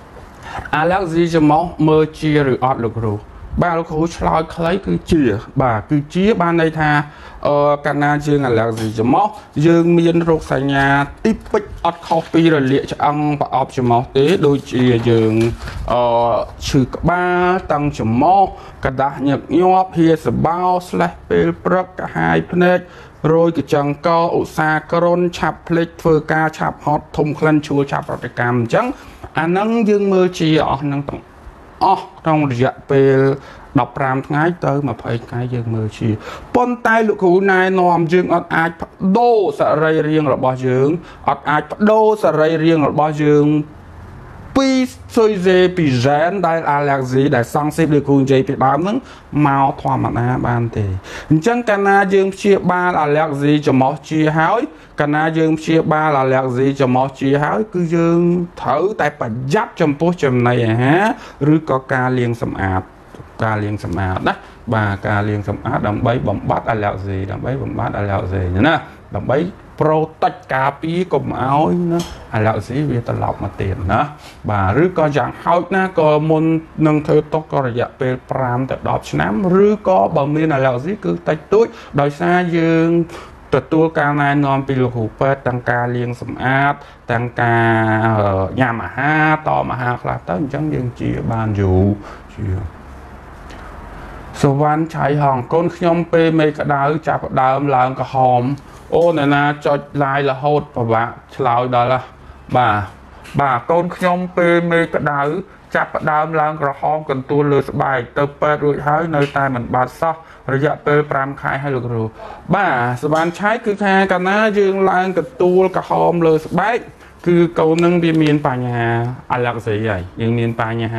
allergy ច្រមុះមើលជាឬអត់លោកគ្រូបាទលោកគ្រូឆ្លើយខ្លីគឺជាបាទគឺជាបានន័យថាអឺកាលណាយើង allergy ច្រមុះយើងមានរោគសញ្ញាទីពិចអត់ខុសពីរលាកឆ្អឹងប្រអប់ច្រមុះទេដូចជាយើងអឺឈឺក្បាលតឹងច្រមុះកដាស់ញឹកញាប់ហៀសបោស្លេះពេលព្រឹកកាហាយភ្នែករោយកញ្ចឹងកឧស្សាហ៍ក្រុនឆាប់ភ្លេចធ្វើការឆាប់ហត់ធំក្លិនឈួលឆាប់ប្រតិកម្មអញ្ចឹងអាហ្នឹងយើងមើលជាអស់ហ្នឹងទាំងអស់ក្នុងរយៈពេលដប់ប្រាំថ្ងៃទៅยี่สิบថ្ងៃយើងមើលជាប៉ុន្តែលោកគ្រូណែនាំយើងអត់អាចបដូរសរីរាង្គរបស់យើងអត់អាចបដូរសរីរាង្គរបស់យើងពីសុយសេពីហ្សែនដែល allergy ដែលសង្ស៊ីបដូចគ្រូនិយាយពីដើមហ្នឹងមកធម្មតាបានទេអញ្ចឹងកាលណាយើងព្យាបាល allergy ច្រមុះជាហើយកាលណាយើងព្យាបាល allergy ច្រមុះជាហើយគឺយើងត្រូវតែប្រយ័ត្នចំពោះចំណីអាហារឬក៏ការលាងសម្អាតការលាងសម្អាតណាបាទការលាងសម្អាតដើម្បីបំបត្តិ allergy ដើម្បីបំបត្តិ allergy ណាដើម្បីប្រូតិចការពារកុំឲ្យណា allergy វាត្រឡប់មកទៀតណាបាទឬក៏យ៉ាងហោចណាក៏មុននឹងធ្វើទុកក៏រយៈពេលប្រាំទៅដប់ឆ្នាំឬក៏បើមាន allergy គឺតិចតួចដោយសារយើងទទួលការណែនាំពីលោកគ្រូពេទ្យទាំងការលាងសម្អាតទាំងការញ៉ាំអាហារតមអាហារខ្លះទៅអញ្ចឹងយើងជាបានយូរជាសវណ្ណឆៃហងកូនខ្ញុំពេលមេក្តៅចាប់ដើមឡើងក្រហមអូនណាចុច live រហូតពិបាកឆ្លើយដល់បាទបាទកូនខ្ញុំពេលមេក្តៅចាប់ដើមឡើងក្រហមកន្ទួលលើស្បែកទៅពេទ្យរួចហើយនៅតែមិនបាត់សោះរយៈពេលប្រាំខែហើយលោកគ្រូបាទសវណ្ណឆៃគឺថាកាលណាយើងឡើងកន្ទួលក្រហមលើស្បែកគឺកូននឹងវាមានបញ្ហា allergy ហើយយើងមានបញ្ហា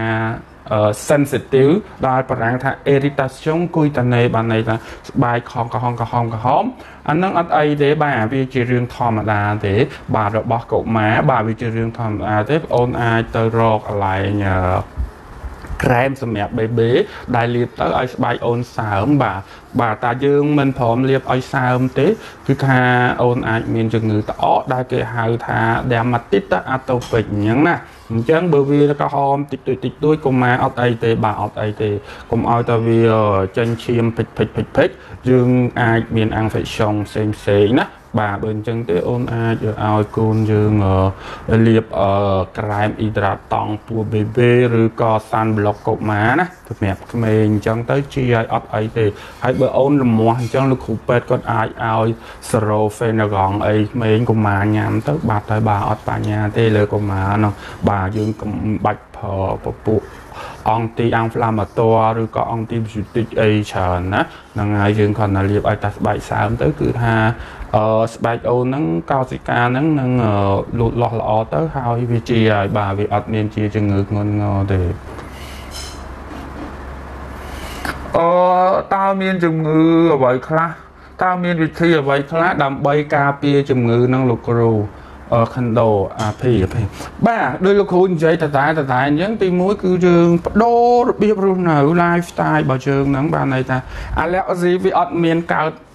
sensitive ដល់ប្រងថា irritation គួយតាណេបានន័យថាស្បែកខំក្រហមក្រហមក្រហមអានឹងអត់អីទេបាទវាជារឿងធម្មតាទេបាទរបស់កុមារបាទវាជារឿងធម្មតាទេបងអូនអាចទៅរកកន្លែងក្រែមសម្រាប់ baby ដែលលាបទៅឲ្យស្បែកអូនសើមបាទបាទតែយើងមិនព្រមលាបឲ្យសើមទេគឺថាអូនអាចមានជំងឺត្អកដែលគេហៅថា dermatitis atopic អញ្ចឹងណាអញ្ចឹងបើវាក្រហមតិចតួចតិចតួចកុំមកអត់អីទេបាទអត់អីទេកុំឲ្យតែវាចេញឈាមភិចភិចភិចភិចយើងអាចមាន infection ផ្សេងផ្សេងណាបាទបើអញ្ចឹងទេអូនអាចឲ្យកូនយើងលាបក្រែមអ៊ីដ្រាតង់ពួរបេបេឬក៏ sun block កុមារណាសម្រាប់ក្មេងអញ្ចឹងទៅជាឲ្យអត់អីទេហើយបើអូនរមាស់អញ្ចឹងលោកគ្រូពេទ្យគាត់អាចឲ្យ Sorofenagon អីក្មេងកុមារញ៉ាំទៅបាត់ហើយបាទអត់បញ្ហាទេលើកុមារនោះបាទយើងកុំបាច់ពពុះ anti inflammatory ឬក៏ antibiotic អីច្រើនណាហ្នឹងហើយយើងគ្រាន់តែលាបឲ្យតែស្បែកសើមទៅគឺថាអឺស្បែកអូនហ្នឹងកោសិកាហ្នឹងនឹងលូតលាស់ល្អទៅហើយវាជាហើយបាទវាអត់មានជាជំងឺធ្ងន់ធ្ងរទេអឺតើមានជំងឺអ្វីខ្លះតើមានវិធីអ្វីខ្លះដើម្បីការពារជំងឺហ្នឹងលោកគ្រូអឺ Kendo អាភីភីបាទដោយលោកគ្រូនិយាយតតែតតែអញ្ចឹងទីមួយគឺយើងបដូររបៀបរស់នៅ lifestyle របស់យើងហ្នឹងបានន័យថា allergy វាអត់មានកើត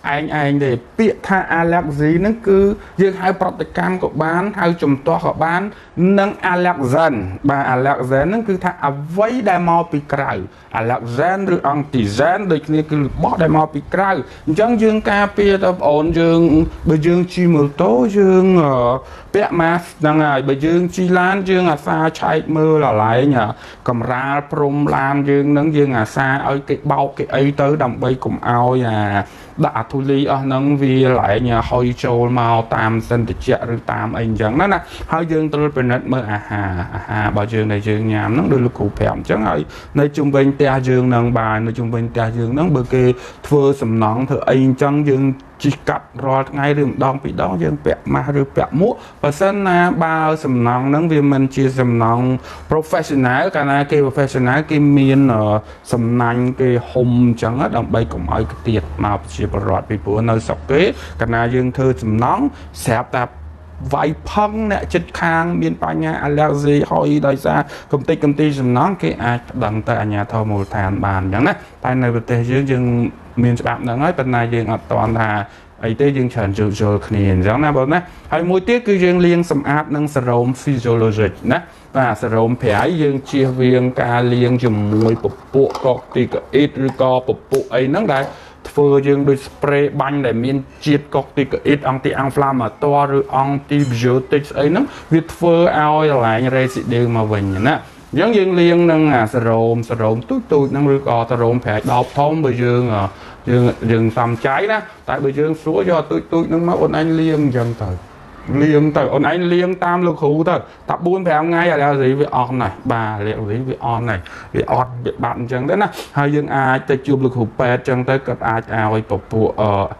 anh anh để biết tha allergy nó cứ dương hai protein của bán hai chùm to của bán nâng allergen và allergen nó cứ tha à vấy đại màu bị cào allergen rồi antigen rồi kia cứ bỏ đại màu bị cào chẳng dương ca pia tập ổn dương bây dương chi một tố dương bé mà đang ngày bây dương chi lan dương à xa chạy mưa là lại nhở cầm ra prom lan dương nâng dương à xa ở cái bao cái ấy tới đồng bay cùng ao nhà đã thu ly ở nâng vì lại nhà hồi trâu màu tam sinh tự chạy rồi tam anh chẳng đó nè hai dương tôi bên đất mơ à hà à hà bao dương này dương nhám nó đôi lúc cụ phèm chẳng ấy nơi trung bình tia dương nâng bài nơi trung bình tia dương nâng bờ kê thưa sầm nón thưa anh chẳng dương chỉ cặp rồi ngay đường đong bị đó dương bẹt mà rồi bẹt múa và sân na bao sầm nón nâng vì mình chia sầm nón professional cả na cái professional cái miền ở sầm nành cái hùng chẳng á đồng bay cùng ai cái tiệt mà chỉ bảo rọt bị bữa nơi sọc kế cả na dương thưa sầm nón xẹp tạp vài phong nè chất khang miền Bắc nhà allergy hỏi đại gia công ty công ty sầm nón cái ai đặng tại nhà thầu một thàn bàn chẳng đấy tại này bề tây dương dương miền Bắc nó nói bên này dương ở toàn là ấy tây dương trần trừ rồi nhìn giống na bọn nè hay mỗi tiết cứ dương liên sầm áp nâng serum physiologic nè và serum phải dương chia viên ca liên chùm mùi bột bộ corticoid rồi co bột bộ ấy nó đại phơi dương đôi spray banh để miên chiết corticoid anti inflammatory rồi antibiotics ấy nó việc phơi ao lại residue mà vinh nè giống dương liên nâng à serum serum tút tút nâng rồi co serum phải đọc thông bởi dương à dương dương tầm cháy đó tại bởi dương số do tút tút nâng máu ôn anh liêm dần thời liêm tới ôn anh liêm tam lục hữu thôi tập buôn phải ngay là gì với on này bà liệu gì với on này với on bị bạn chẳng đấy nè hai dương ai tới chụp lục hữu pet chẳng tới cặp ai ai bộ bộ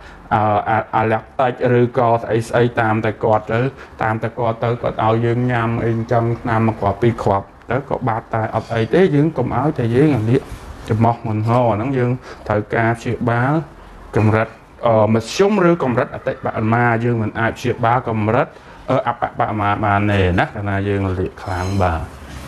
ở à lạc tay rồi có ấy ấy tam tại cọt tới tam tại cọt tới cọt ao dương nhâm in trong nam mà quả pi khọp tới có ba tay ở ấy thế dương cùng áo thì dưới ngàn điện chụp mọc mình ho nó dương thời ca chuyện bá cầm rạch ờ mà sống rưỡi cầm rạch ở tại bạn mà dương mình ai chuyện bá cầm rạch ở áp bạn mà mà nề nát là dương liệt kháng bà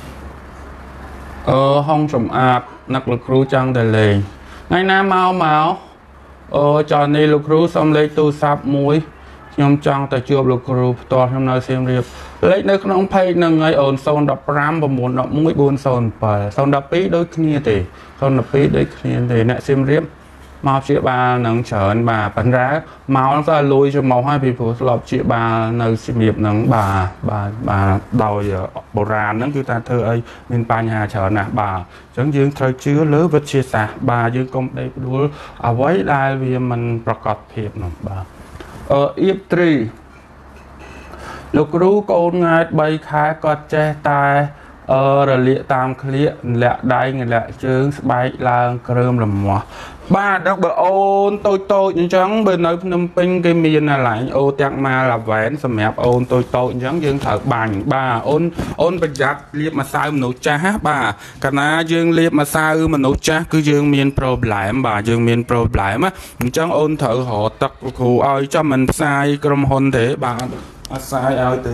ờ không sầm áp nặc lực ru trăng đời lề ngày nam mau máu ờ cho nên lực ru xong lấy tu sạp muối nhom trăng tại chưa lực ru to hôm nay xem riệp lấy nơi không pay nâng ngày ổn son đập ram và muốn đập muối buồn son và son đập pí đôi kia thì son đập pí đôi kia thì nè xem riệp màu chia ba nâng chởn bà bắn rá màu nó ra lùi cho màu hai bị phụ lọp chia ba nơi sinh nghiệp nâng bà bà bà đầu giờ bộ ràn nâng chúng ta thơ ấy bên ba nhà chởn nè bà chẳng dương thời chứa lứa vật chia sẻ bà dương công đây đua ở với đai vì mìnhประกอบhiệp nè bà ờ yếp tri lục rú con ngay bay khai có che tai ờ rồi lịa tam khía lẹ đai người lẹ chướng bay là cơm làm mỏ ba đọc bờ ôn tôi tôi nhưng chẳng bên nơi nông pin cái miền là lại ô tẹt mà là vén sầm mẹp ôn tôi tôi chẳng dương thở bành ba ôn ôn bạch giặc liệp mà sao nấu cha ba cả na dương liệp mà sao mà nấu cha cứ dương miền pro lại bà dương miền pro lại mà chẳng ôn thở họ tật khủ ơi cho mình sai cầm hôn thế bà sai ơi từ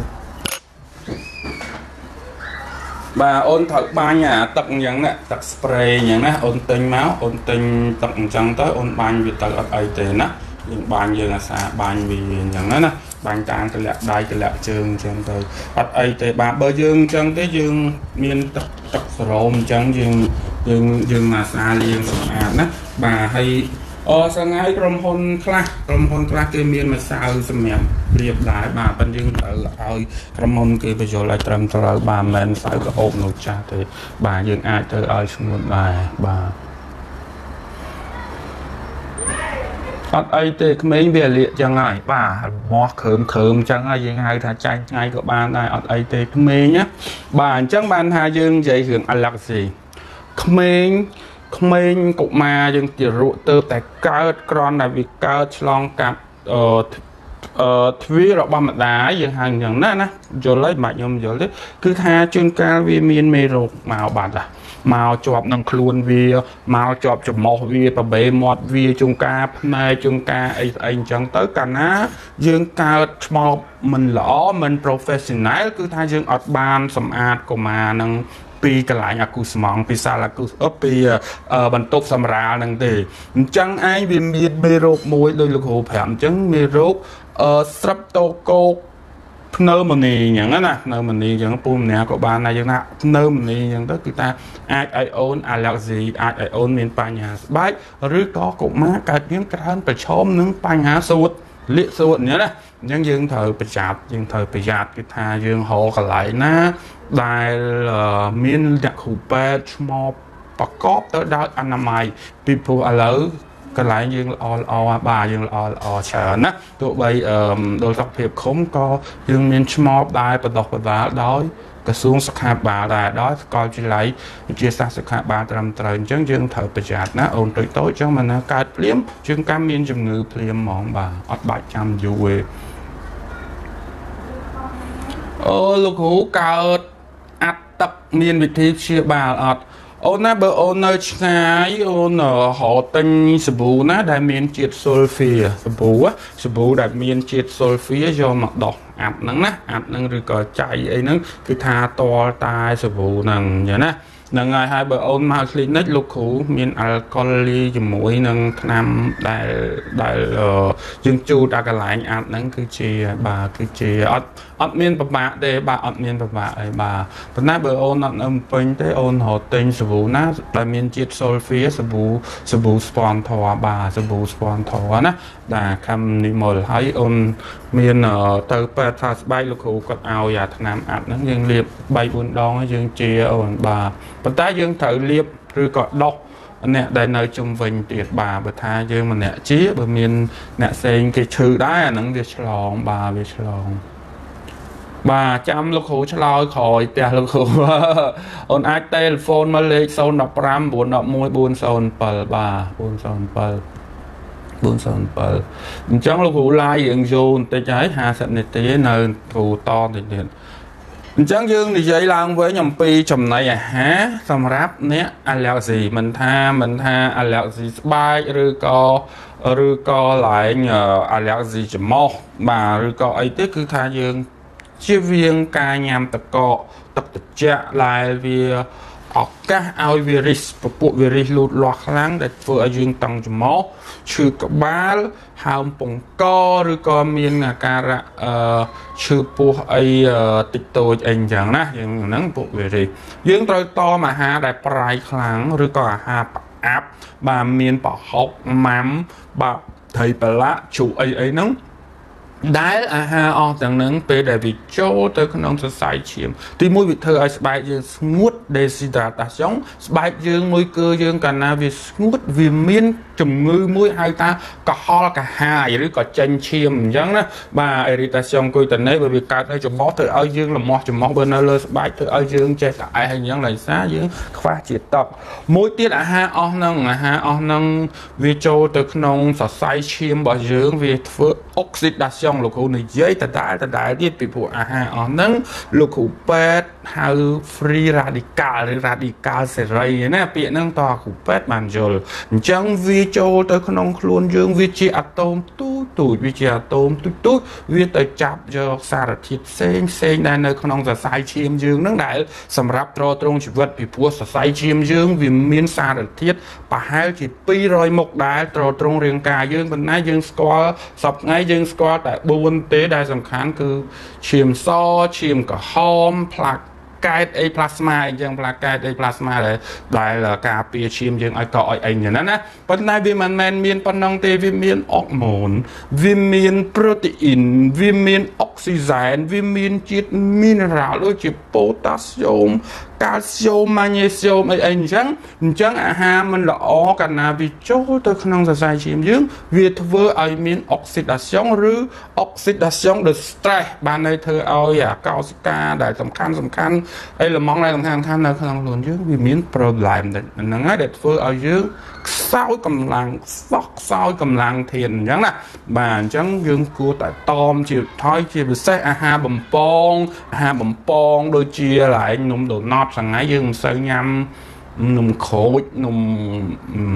bà ôn thật ba nhà tật những nè tật spray những nè ôn tinh máu ôn tinh tật chẳng tới ôn ban vì tật ở ấy thế nè những ban như là xa ban vì những nè ban trang cái lẹ đai cái lẹ trường chẳng tới ở ấy thế bà bơ dương chẳng tới dương miền tật tật rôm chẳng dương dương dương mà xa liền à nè bà hay ờ sang ngay cầm hôn class cầm hôn class cái miền mà sao sầm mềm riệp lại bà bên dương tự ơi cầm hôn cái bây giờ lại trầm trở bà mình phải có ôm nụ cha thì bà dương ai tới ơi xuống một bài bà ở đây thì mấy về liệt chẳng ai bà mò khơm khơm chẳng ai dương hai thà trai ngay của bà này ở đây thì mấy nhá bà chẳng ban hai dương dạy hưởng ăn lạc gì mấy không mình cũng mà dừng chỉ rượu từ tại cao con là vì cao long cặp ờ ờ thúy rồi ba mặt đá dừng hàng dừng nè nè rồi lấy mặt nhom rồi đấy cứ tha chuyên cao vì miền mê rục màu bạc à màu chọp nâng khuôn vì màu chọp chụp màu vì và bể mọt vì chung ca này chung ca ấy anh chẳng tới cả ná dương cao màu mình lõ mình professional cứ tha dương ọt ban sầm ạt của mà nâng ពីកន្លែងអាគូស្មងពីសាលាគូអពីបន្ទប់សម្រាលហ្នឹងទេអញ្ចឹងឯងវាមានមេរោគមួយដោយលោកគ្រូប្រាប់អញ្ចឹងមេរោគអឺស្រាប់តូកូភ្នើមនីអញ្ចឹងណាភ្នើមនីអញ្ចឹងពូម្នាក់ក៏បានដែរយើងថាភ្នើមនីអញ្ចឹងទៅគឺថាអាចឲ្យអូន allergy អាចឲ្យអូនមានបញ្ហាស្បែកឬក៏កុមារកើតមានច្រើនប្រឈមនឹងបញ្ហាសួតលាកសួតអញ្ចឹងណាអញ្ចឹងយើងត្រូវប្រយ័ត្នយើងត្រូវប្រយ័ត្នគឺថាយើងរកកន្លែងណាដែលមានអ្នកគ្រូពេទ្យឈ្មោះប្រកបទៅដោយអនាម័យពីព្រោះឥឡូវកន្លែងយើងល្អល្អបាទយើងល្អល្អច្រើនណាទោះបីដោយសុខភាពឃុំក៏យើងមានឈ្មោះដែរបដោះបដាលដោយក្រសួងសុខាភិបាលដែរដោយសាកលវិទ្យាល័យវិទ្យាសាស្ត្រសុខាភិបាលត្រឹមត្រូវអញ្ចឹងយើងត្រូវប្រយ័ត្នណាអូនតូចតូចអញ្ចឹងមិនណាកើតភ្លាមជើងកម្មមានជំងឺភ្លាមហ្មងបាទអត់បាច់ចាំយូរទេអូលោកគ្រូកើតអាត់ទឹកមានវិធីព្យាបាលអត់អូនណាបើអូននៅឆ្ងាយអូនរកទិញសាប៊ូណាដែលមានជាតិស៊ុលហ្វីសាប៊ូសាប៊ូដែលមានជាតិស៊ុលហ្វីយកមកដោះអាប់ហ្នឹងណាអាប់ហ្នឹងឬក៏ចៃអីហ្នឹងគឺថាតលតែសាប៊ូហ្នឹងអញ្ចឹងណាហ្នឹងហើយហើយបើអូនមក clinic លោកគ្រូមានអាល់កុលលីជាមួយនឹងថ្នាំដែលដែលយើងជូតដល់កន្លែងអាប់ហ្នឹងគឺជាបាទគឺជាអត់អត់មានប្របាក់ទេបាទអត់មានប្របាក់អីបាទប៉ុន្តែបើអូនអត់នៅពេញទេអូនរកទិញសាប៊ូណាដែលមានជាតិស៊ុលហ្វីសាប៊ូសាប៊ូស្ពាន់ធរបាទសាប៊ូស្ពាន់ធរណាដែលខាំនីមុលហើយអូនមានទៅពេទ្យថាស្បែកលោកគ្រូគាត់ឲ្យអាថ្នាំអាប់ហ្នឹងយើងលាបបីបួនដងយើងជាអូនបាទប៉ុន្តែយើងត្រូវលាបឬក៏ដុសអ្នកដែលនៅជុំវិញទៀតបាទបើថាយើងម្នាក់ជាបើមានអ្នកផ្សេងគេឈឺដែរអាហ្នឹងវាឆ្លងបាទវាឆ្លងបាទចាំលោកគ្រូឆ្លើយក្រោយផ្ទះលោកគ្រូអូនអាចទេលេហ្វូនមកលេខศูนย์ หนึ่ง ห้า 9 1 1 1 4 0 7បាទ407 407អញ្ចឹងលោកគ្រូឡាយរៀងយូរបន្តិចហើយห้าสิบនាទីនៅគ្រូតតិចទៀតអញ្ចឹងយើងនិយាយឡើងវិញអំពីចំណីអាហារសម្រាប់អ្នក allergy មិនថាមិនថា allergy ស្បែកឬក៏ឬក៏ឡើង allergy ច្រមុះបាទឬក៏អីទេគឺថាយើងជៀសវាងការញ៉ាំទឹកកកទឹកត្រជាក់ដែលវាឱកាសឲ្យវីរុសពពួកវីរុសលូតលាស់ខ្លាំងដែលធ្វើឲ្យយើងតឹងច្រមុះឈឺក្បាលហើមពងកឬក៏មានអាការៈអឺឈឺពោះអីតិចតូចអីអញ្ចឹងណាយើងហ្នឹងពួកវីរុសយើងត្រូវតមអាហារដែលប្រៃខ្លាំងឬក៏អាហារផ្អាប់បាទមានប្រហុកម៉ាំបាទត្រីប្រឡាក់ជ្រូកអីអីហ្នឹងដែលអាហារអស់ទាំងហ្នឹងពេលដែលវាចូលទៅក្នុងសរសៃឈាមទីមួយវាធ្វើឲ្យស្បែកយើងស្ងួត dehydration ស្បែកយើងមួយគឺយើងកាលណាវាស្ងួតវាមានជំងឺមួយហៅថាកុហលកាហាយឬក៏ចេញឈាមអញ្ចឹងណាបាទ irritation cutaneous បើវាកើតនៅច្រមុះធ្វើឲ្យយើងលមាស់ច្រមុះបើនៅលើស្បែកធ្វើឲ្យយើងចេះតែអែសអញ្ចឹងដោយសារយើងខ្វះជាតិទឹកមួយទៀតអាហារអស់ហ្នឹងអាហារអស់ហ្នឹងវាចូលទៅក្នុងសរសៃឈាមរបស់យើងវាធ្វើ oxidation លោកគ្រូនិយាយដដែលដដែលទៀតពីព្រោះអាហារអស់ហ្នឹងលោកគ្រូពេទ្យហៅ free radical ឬ radical សេរីណាពាក្យហ្នឹងតើគ្រូពេទ្យបានយល់អញ្ចឹងវាចូលទៅក្នុងខ្លួនយើងវាជាអាតូមទូទូចវាជាអាតូមទូទូចវាទៅចាប់យកសារធាតុផ្សេងផ្សេងដែលនៅក្នុងសរសៃឈាមយើងហ្នឹងដែលសម្រាប់ទ្រទ្រង់ជីវិតពីព្រោះសរសៃឈាមយើងវាមានសារធាតុប្រហែលជាពីររយមុខដែលទ្រទ្រង់រាងកាយយើងប៉ុន្តែយើងស្គាល់សពថ្ងៃយើងស្គាល់តែបួនទេដែលសំខាន់គឺឈាមសឈាមក្រហមផ្លាកកែតអីផ្លាស្មាអញ្ចឹងផ្លាកែតអីផ្លាស្មាដែលដែលការពារឈាមយើងឲ្យកកឲ្យអីយ៉ាងណាណាប៉ុន្តែវាមិនមែនមានប៉ុណ្ណឹងទេវាមានអុកម៉ូនវាមានប្រូតេអ៊ីនវាមានអុកស៊ីហ្សែនវាមានជាតិមីនេរ៉ាល់ដូចជាប៉ូតាស្យូមកាល់ស្យូមម៉ាញ៉េស្យូមអីអីអញ្ចឹងអញ្ចឹងអាហារមិនល្អកាលណាវាចូលទៅក្នុងសរសៃឈាមយើងវាធ្វើឲ្យមានអុកស៊ីដាស្យងឬអុកស៊ីដាស្យងដោយ stress បានន័យធ្វើឲ្យអាកោសិកាដែលសំខាន់សំខាន់អីលំងដែលសំខាន់សំខាន់នៅក្នុងខ្លួនយើងវាមាន problem ហ្នឹងហើយដែលធ្វើឲ្យយើងខ្សោយកម្លាំងសក់ខ្សោយកម្លាំងធាតុអញ្ចឹងណាបាទអញ្ចឹងយើងគួរតែតមជាថយជាពិសេសអាហារបំពងអាហារបំពងដូចជាឡែងនំដូណតថ្ងៃយើងមិនសូវញ៉ាំនំក្រូចនំ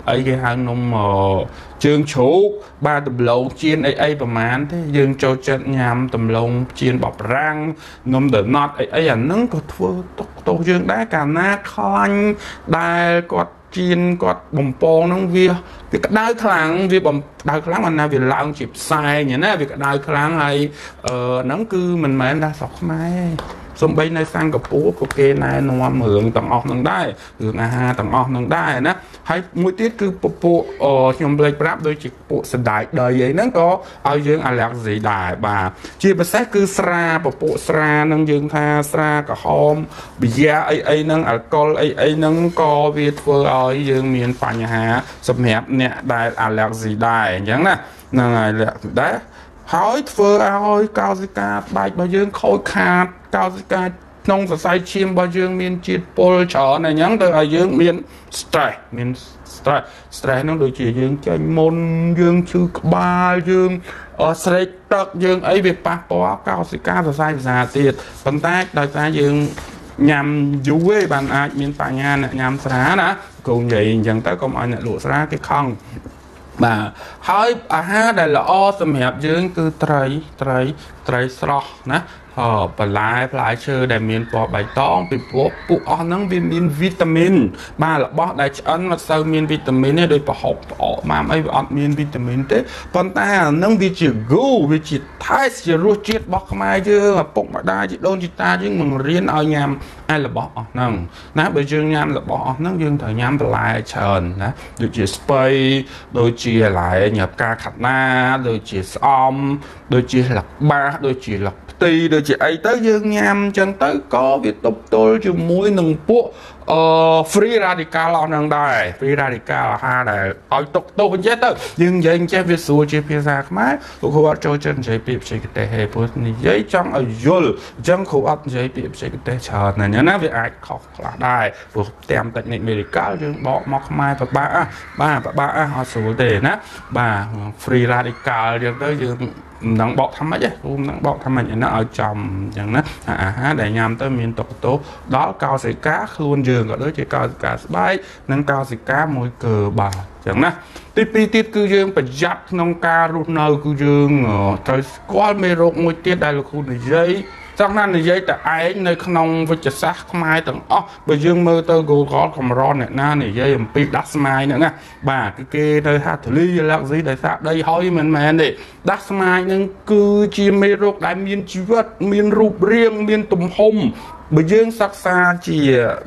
ấy cái hàng nôm chương chú ba tầm lông chiên ấy ấyประมาณthế dương cho chân nhằm tầm lông chiên bọc răng nôm đỡ nọt ấy ấy à nâng có thua tổ dương đá cả na khanh đai quạt chiên quạt bồng pong nâng vía việc đai kháng việc bồng đai kháng mà na việc lao chịp sai nhỉ nè việc đai kháng hay nắng cứ mình mà đã sọc máy xong bây nay sangกับปูโอเคนายนวมเหมืองต่างออกนั่งได้หรืออาหารต่างออกนั่งได้นะให้มวยติดคือปูปูเอ่อខ្ញុំលេខប្រាប់ដោយជាปูសណ្ដាយដីអីហ្នឹងក៏ឲ្យយើងអាឡែស៊ីដែរបាទជាពិសេសគឺស្រាពពុស្រានឹងយើងថាស្រាក្រហមប៊ីយ៉ាអីអីហ្នឹងអាល់កុលអីអីហ្នឹងក៏វាធ្វើឲ្យយើងមានបញ្ហាសម្រាប់អ្នកដែលអាឡែស៊ីដែរអញ្ចឹងណាហ្នឹងហើយដែរហើយធ្វើឲ្យកោសិកាស្បែករបស់យើងខូចខាតកោសិកាក្នុងសរសៃឈាមរបស់យើងមានជាតិពុលច្រើនអញ្ចឹងទៅឲ្យយើងមាន stress មាន stress stress ហ្នឹងដូចជាយើងចេញមុនយើងឈឺក្បាលយើងស្រេកទឹកយើងអីវាប៉ះពាល់កោសិកាសរសៃប្រសាទទៀតប៉ុន្តែដោយសារយើងញ៉ាំយូរឯងបានអាចមានបញ្ហាអ្នកញ៉ាំស្រាណាគូនិយាយអញ្ចឹងទៅកុំឲ្យអ្នកលក់ស្រាគេខឹងបាទហើយអាហារដែលល្អសម្រាប់យើងគឺត្រីត្រីត្រីស្រស់ណាបន្លែផ្លែឈើដែលមានពណ៌បៃតងពីព្រោះពួកអស់ហ្នឹងវាមានវីតាមីនបាទរបស់ដែលឆ្អិនមិនសូវមានវីតាមីនទេដោយប្រហុកផ្អកម៉ាមអីវាអត់មានវីតាមីនទេប៉ុន្តែអាហ្នឹងវាជាហ្គូវាជាថែសជារសជាតិរបស់ខ្មែរយើងឪពុកម្ដាយជីដូនជីតាយើងនឹងរៀនឲ្យញ៉ាំអារបស់អស់ហ្នឹងណាបើយើងញ៉ាំរបស់អស់ហ្នឹងយើងត្រូវញ៉ាំបន្លែច្រើនណាដូចជាស្ពៃដូចជាបន្លែញ៉ាំផ្កាខាត់ណាដូចជាស្អំដូចជាលឹកបាសដូចជាលឹកទីដូចជាអីទៅយើងញ៉ាំអញ្ចឹងទៅក៏វាទប់ទល់ជាមួយនឹងពួកអឺ free radical អស់ហ្នឹងដែរ free radical អាហារដែលឲ្យទុកទោសអញ្ចឹងទៅយើងនិយាយចេះវាស្រួលជាភាសាខ្មែរលោកគ្រូអត់ចូលចិត្តនិយាយពាក្យបច្ចេកទេសទេព្រោះនិយាយចង់ឲ្យយល់អញ្ចឹងគ្រូអត់និយាយពាក្យបច្ចេកទេសច្រើនណាស់ណាវាអាចខុសខ្លះដែរព្រោះតាម technique medical យើងបកមកខ្មែរពិបាកអ่ะបាទពិបាកអ่ะអត់ស្រួលទេណាបាទ free radical យើងទៅយើងមិនដឹងបកថាម៉េចទេគ្រូមិនដឹងបកថាម៉េចឯណាឲ្យចំអញ្ចឹងណាអាហារដែលញ៉ាំទៅមានតុកតោដល់កោសិកាខ្លួនយើងក៏ដូចជាកោសិកាស្បែកនិងកោសិកាមួយកើបាទអញ្ចឹងណាទីពីរទៀតគឺយើងប្រយ័ត្នក្នុងការរស់នៅគឺយើងត្រូវស្គាល់មេរោគមួយទៀតដែលលោកគ្រូនិយាយចង់ណានិយាយតែឯងនៅក្នុងវិទ្យាសាស្ត្រខ្មែរទាំងអស់បើយើងមើលទៅ Google កម្រអ្នកណានិយាយអំពីដាស់ស្មាយហ្នឹងណាបាទគឺគេនៅថាធលីអាឡែស៊ីដោយសារដីហុយមិនមែនទេដាស់ស្មាយហ្នឹងគឺជាមេរោគដែលមានជីវិតមានរូបរាងមានទំហំបើយើងសិក្សាជា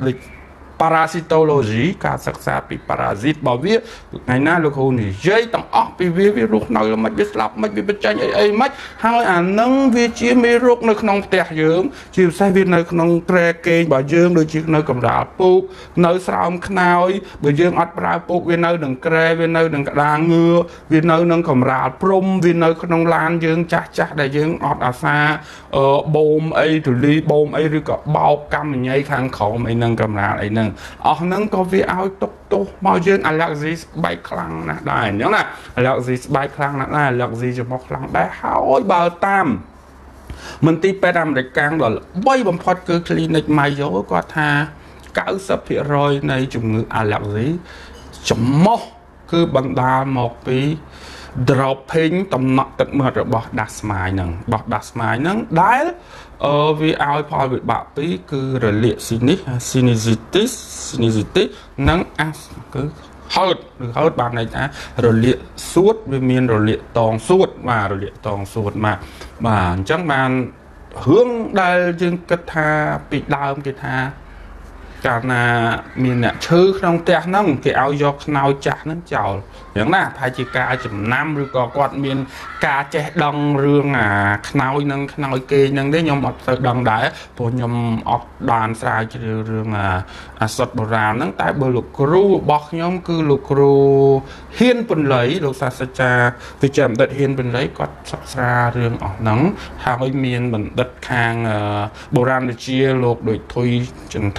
parasitology ការសិក្សាពី parasite របស់វាថ្ងៃណាលោកគ្រូនិយាយទាំងអស់ពីវាវារស់នៅមិនវាស្លាប់មិនវាបញ្ចេញអីអីមិនហើយអានឹងវាជាមេរោគនៅក្នុងផ្ទះយើងជាពិសេសវានៅក្នុងត្រែគេងរបស់យើងដូចជានៅកម្រាលពូកនៅស្រោមខ្នើយបើយើងអត់ប្រើពូកវានៅនឹងក្រែវានៅនឹងក្តារងឿវានៅនឹងកម្រាលព្រំវានៅក្នុងឡានយើងចាស់ចាស់ដែលយើងអត់អាសាអឺបូមអីទូលីបូមអីឬក៏បោកកម្មញ័យខាងក្រោមអីនឹងកម្រាលអីនឹងអស់ហ្នឹងក៏វាឲ្យទុកទោសមកយើងអាឡែស៊ីស្បែកខ្លាំងណាស់ដែរអញ្ចឹងណាអាឡែស៊ីស្បែកខ្លាំងណាស់ដែរអាឡែស៊ីចំមុះខ្លាំងដែរហើយបើតាមមន្ទីរពេទ្យអាមេរិកកាំងដ៏ល្បីបំផុតគឺ Clinic Mayo គាត់ថា 九十ភាគរយ នៃជំងឺអាឡែស៊ីចំមុះគឺបណ្ដាលមកពី dropping តំណក់ទឹកមាត់របស់ដាស់ស្មាយហ្នឹងរបស់ដាស់ស្មាយហ្នឹងដែលអឺវាឲ្យផលវិបាកពីរគឺរលាកស៊ីនីស sinusitis sinusitis និងអាសគឺហឺតឬហឺតបានន័យថារលាកសួតវាមានរលាកតងសួតបាទរលាកតងសួតបាទបាទអញ្ចឹងបានរឿងដែលយើងគិតថាពីដើមគេថាកាលណាមានអ្នកឈឺក្នុងផ្ទះហ្នឹងគេឲ្យយកខ្នើយចាស់ហ្នឹងចោលអញ្ចឹងណាប្រហែលជាការចំណាំឬក៏គាត់មានការចេះដឹងរឿងអាខ្នើយហ្នឹងខ្នើយគេហ្នឹងទេខ្ញុំអត់ទៅដឹងដែរព្រោះខ្ញុំអត់បានស្រាវជ្រាវរឿងអាអាសុទ្ធបុរាណហ្នឹងតែបើលោកគ្រូរបស់ខ្ញុំគឺលោកគ្រូហ៊ានពន្លៃលោកសាស្ត្រាចារ្យវិជ្ជាបណ្ឌិតហ៊ានពន្លៃគាត់សិក្សារឿងអស់ហ្នឹងហើយមានបណ្ឌិតខាងបុរាណវិទ្យាលោកដូចធុយចន្ទឿនអញ្ចឹង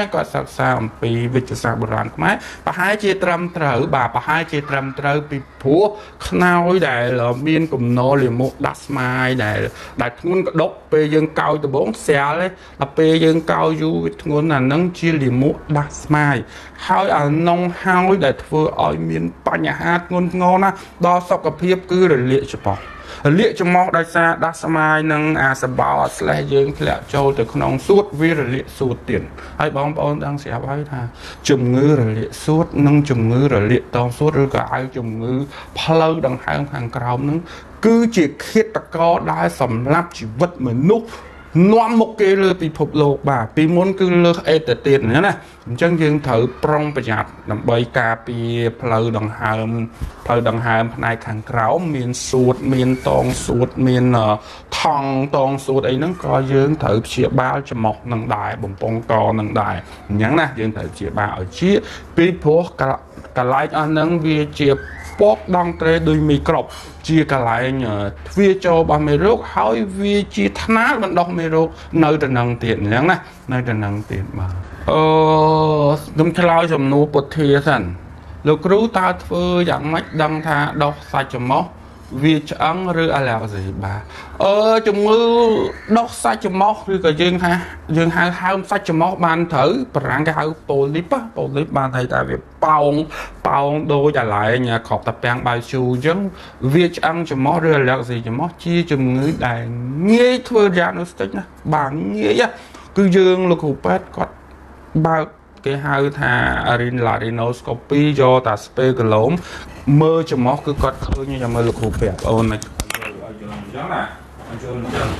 ก็ศึกษาปีวิทยาศาสตร์โบราณខ្មែរប្រហែលជាត្រឹមត្រូវបាទប្រហែលជាត្រឹមត្រូវពីព្រោះខ្នើយដែលមានគំនរលាមកដាក់ស្មាយដែលដែលធ្ងន់ក្តុកពេលយើងកោយដំបងស្រាលដល់ពេលយើងកោយយូរវាធ្ងន់អានឹងជាលាមកដាក់ស្មាយហើយអានងហើយដែលធ្វើឲ្យមានបញ្ហាធ្ងន់ធ្ងរណាស់ដល់សុខភាពគឺរលាកច្បោះលាកច្មោះដោយសារដាស់ស្មាយនឹងអាសបោស្លេះយើងធ្លាក់ចូលទៅក្នុងសួតវារលាកសួតទៀតហើយបងប្អូនដឹងស្រាប់ហើយថាជំងឺរលាកសួតនិងជំងឺរលាកតសួតឬក៏ហៅជំងឺផ្លូវដង្ហើមខាងក្រោមនឹងគឺជាឃាតករដែលសម្លាប់ជីវិតមនុស្សនាំមុខគេលើពិភពលោកបាទពីមុនគឺលើសអេតទៅទៀតណាអញ្ចឹងយើងត្រូវប្រុងប្រយ័ត្នដើម្បីការពារផ្លូវដង្ហើមផ្លូវដង្ហើមផ្នែកខាងក្រោមមានសួតមានតងសួតមានថង់តងសួតអីហ្នឹងក៏យើងត្រូវព្យាបាលច្រមុះនឹងដែរបំពង់កនឹងដែរអញ្ចឹងណាយើងត្រូវព្យាបាលឲ្យជាពីព្រោះកន្លែងអស់ហ្នឹងវាជាពកដងត្រេដោយមីក្រូបជាកន្លែងទ្វារចូលរបស់មេរោគហើយវាជាថ្នាលបណ្ដោះមេរោគនៅទៅនឹងទៀតអញ្ចឹងណានៅទៅនឹងទៀតបាទអូខ្ញុំឆ្លើយសំណួរពុទ្ធាសិនលោកគ្រូតើធ្វើយ៉ាងម៉េចដឹងថាដោះសាច់ច្រមុះវាឆ្អឹងឬអាឡែស៊ីបាទអឺជំងឺដោះសាច់ច្រមុះឬក៏យើងថាយើងហៅហើមសាច់ច្រមុះបានត្រូវបារាំងគេហៅប៉ូលីបប៉ូលីបបានថាវាប៉ោងប៉ោងដូចអាឡែងខប់តាពាំងបាយជូរអញ្ចឹងវាឆ្អឹងច្រមុះឬអាឡែស៊ីច្រមុះជាជំងឺដែលងាយធ្វើ diagnostic ណាបាទងាយគឺយើងលោកគ្រូពេទ្យគាត់បើកគេហៅថា Rhinoscopy យកតា speculum មើលច្រមុះគឺគាត់ឃើញចាំមើលលោកគ្រូប្រាប់អូនឲ្យយល់អញ្ចឹងណាឲ្យយល់អញ្ចឹង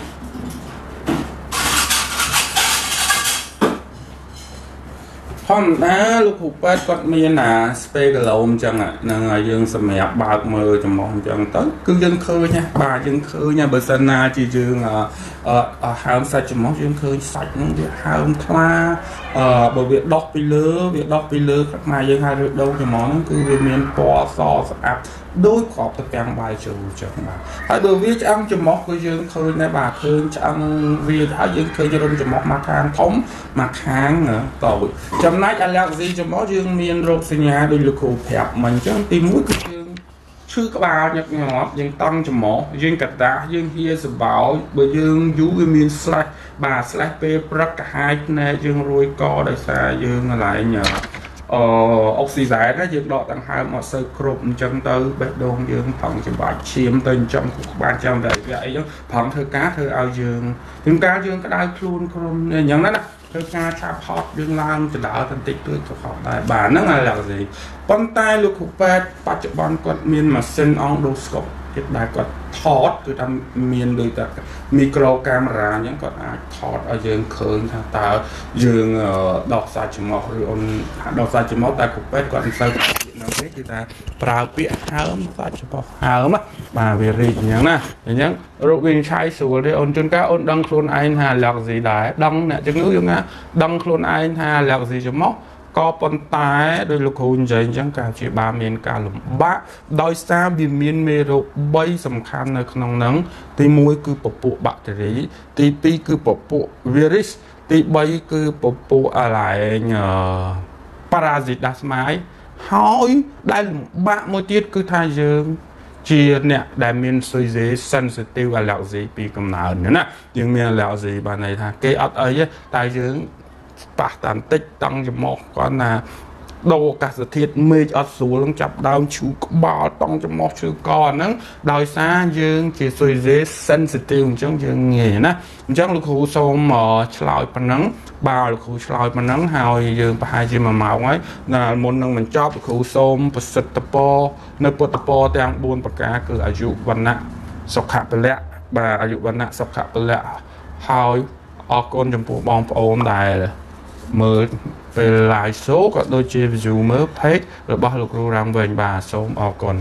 ធម្មតាលោកគ្រូពេទ្យគាត់មានអា speculum អញ្ចឹងហ្នឹងហើយយើងសម្រាប់បើកមើលច្រមុះអញ្ចឹងទៅគឺយើងឃើញណាបាទយើងឃើញបើសិនណាជាយើងអឺហើមសាច់ច្រមុះយើងឃើញសាច់ហ្នឹងវាហើមថ្លាអឺបើវាដុះពីលើវាដុះពីលើខ្មែរយើងហៅឬដូងច្រមុះហ្នឹងគឺវាមានពណ៌សស្អាតដូចគ្រាប់តាពាំងបាយជូរអញ្ចឹងបាទហើយបើវាឆ្អឹងច្រមុះគឺយើងឃើញដែរបាទឃើញឆ្អឹងវាហើយយើងឃើញរុំច្រមុះមកខាងធំមកខាងតូចចំណែកអាឡែស៊ីច្រមុះយើងមានរោគសញ្ញាដូចលោកគ្រូប្រាប់មិនអញ្ចឹងទីមួយគឺយើងឈឺក្បាលញឹកញាប់យើងតង់ច្រមុះយើងកតាស់យើងហៀសបោចបើយើងយូរវាមានស្លេះបាទស្លេះពេលព្រឹកកាហាយភ្នែកយើងរួយកដោយសារយើងកន្លែងអឺអុកស៊ីសែនណាយើងដកដង្ហើមអត់សូវគ្រប់អញ្ចឹងទៅបេះដូងយើងផឹងច្បាច់ឈាមទៅអញ្ចឹងបានចាំតែវាអីហ្នឹងផឹងធ្វើការធ្វើឲ្យយើងถึงការយើងក្តៅខ្លួនក្រុមអញ្ចឹងណាធ្វើការឆាប់ហត់យើងឡើងចដើបន្តិចទៅទៅហត់ដែរបាទហ្នឹងអាឡែស៊ីប៉ុន្តែលោកគ្រូពេទ្យបច្ចុប្បន្នគាត់មានម៉ាស៊ីនអង់ដូស្កូបទៀតដែលគាត់ថតគឺថាមានដូចតែមីក្រូកាមេរ៉ាអញ្ចឹងគាត់អាចថតឲ្យយើងឃើញថាតើយើងដោះសាច់ច្រមុះឬអូនដោះសាច់ច្រមុះតែគ្រូពេទ្យគាត់មិនសូវពាក្យនោះទេគឺថាប្រើពាក្យហើមសាច់ច្រមុះហើមបាទវារីកអញ្ចឹងណាអញ្ចឹងរោគវិនិច្ឆ័យស្រួលទេអូនជួនកាលអូនដឹងខ្លួនឯងថាអាឡែស៊ីដែរដឹងអ្នកជំងឺយើងណាដឹងខ្លួនឯងថាអាឡែស៊ីច្រមុះក៏ប៉ុន្តែដោយលោកគ្រូនិយាយអញ្ចឹងការព្យាបាលមានការលំបាកដោយសារវាមានមេរោគបីសំខាន់នៅក្នុងហ្នឹងទីមួយគឺពពួកបាក់តេរីទីពីរគឺពពួក virus ទីបីគឺពពួកអាឡែងប៉ារ៉ាស៊ីតដាស់ស្មាយហើយដែលលំបាកមួយទៀតគឺថាយើងជាអ្នកដែលមាន sensitive allergy ពីកំណើតណាយើងមាន allergy បានន័យថាគេអត់អីទេតែយើងប៉ះតាមតិចតង់ច្រមុះគាត់ណាដូរអាកាសធាតុមេឃអត់ស្រួលនឹងចាប់ដើមឈឺក្បាលតង់ច្រមុះឈឺកហ្នឹងដោយសារយើងជា sensitive អញ្ចឹងយើងងាយណាអញ្ចឹងលោកគ្រូសូមឆ្លើយប៉ុណ្ណឹងបាទលោកគ្រូឆ្លើយប៉ុណ្ណឹងហើយយើងប្រហែលជាមួយម៉ោងហើយដល់មុននឹងបញ្ចប់លោកគ្រូសូមប្រសិទ្ធពរនៅពុទ្ធពរទាំងបួនប្រការគឺអាយុវណ្ណៈសុខៈពលៈបាទអាយុវណ្ណៈសុខៈពលៈហើយអរគុណចំពោះបងប្អូនដែលមើលពេល live show ក៏ដូចជា view មើល page របស់លោកគ្រូរ៉ាំងវិញបាទសូមអរគុណ